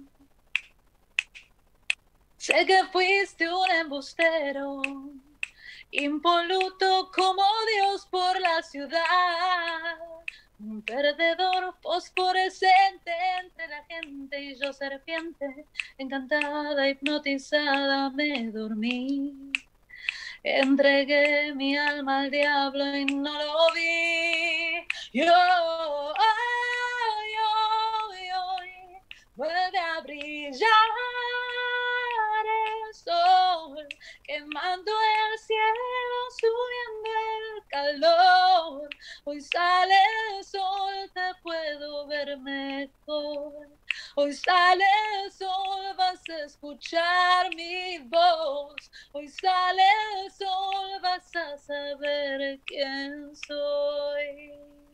Sé que fuiste un embustero, impoluto como Dios por la ciudad, un perdedor fosforescente entre la gente y yo serpiente, encantada, hipnotizada, me dormí. Entregué mi alma al diablo y no lo vi. Hoy vuelve a brillar el sol, quemando el cielo, subiendo el calor. Hoy sale el sol, te puedo ver mejor. Hoy sale el sol, vas a escuchar mi voz. Hoy sale el sol, vas a saber quién soy.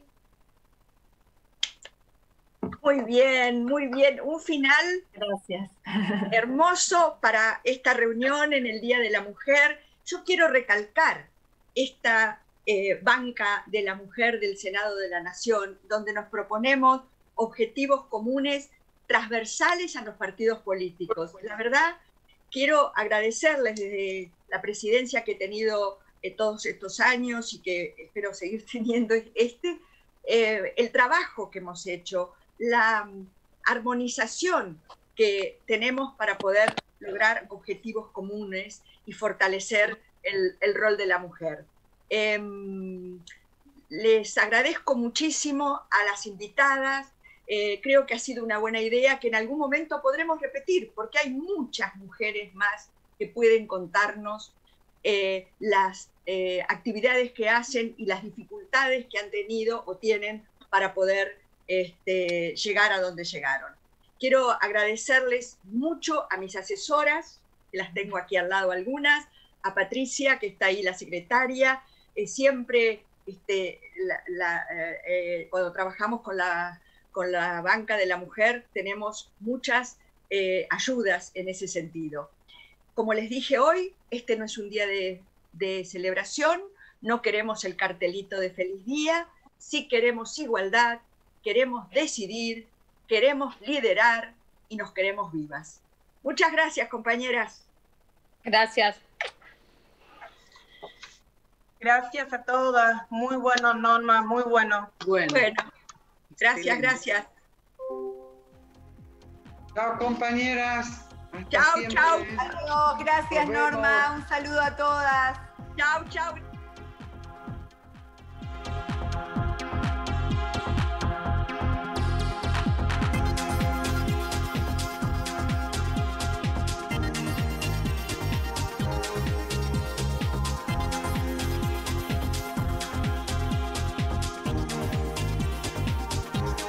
Muy bien, muy bien. Un final hermoso para esta reunión en el Día de la Mujer. Yo quiero recalcar esta banca de la mujer del Senado de la Nación, donde nos proponemos objetivos comunes transversales a los partidos políticos. La verdad, quiero agradecerles desde la presidencia que he tenido todos estos años y que espero seguir teniendo el trabajo que hemos hecho, la armonización que tenemos para poder lograr objetivos comunes y fortalecer el rol de la mujer. Les agradezco muchísimo a las invitadas. Creo que ha sido una buena idea que en algún momento podremos repetir, porque hay muchas mujeres más que pueden contarnos las actividades que hacen y las dificultades que han tenido o tienen para poder llegar a donde llegaron. Quiero agradecerles mucho a mis asesoras, que las tengo aquí al lado algunas, a Patricia, que está ahí, la secretaria. Siempre cuando trabajamos con la banca de la mujer tenemos muchas ayudas en ese sentido. Como les dije hoy, este no es un día de celebración, no queremos el cartelito de feliz día, sí queremos igualdad, queremos decidir, queremos liderar y nos queremos vivas. Muchas gracias, compañeras. Gracias. Gracias a todas. Muy bueno, Norma, muy bueno. Bueno, gracias, gracias. Chao, compañeras. Chao, chao. Adiós, gracias, Norma. Un saludo a todas. Chao, chao.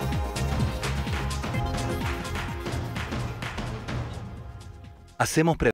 Hacemos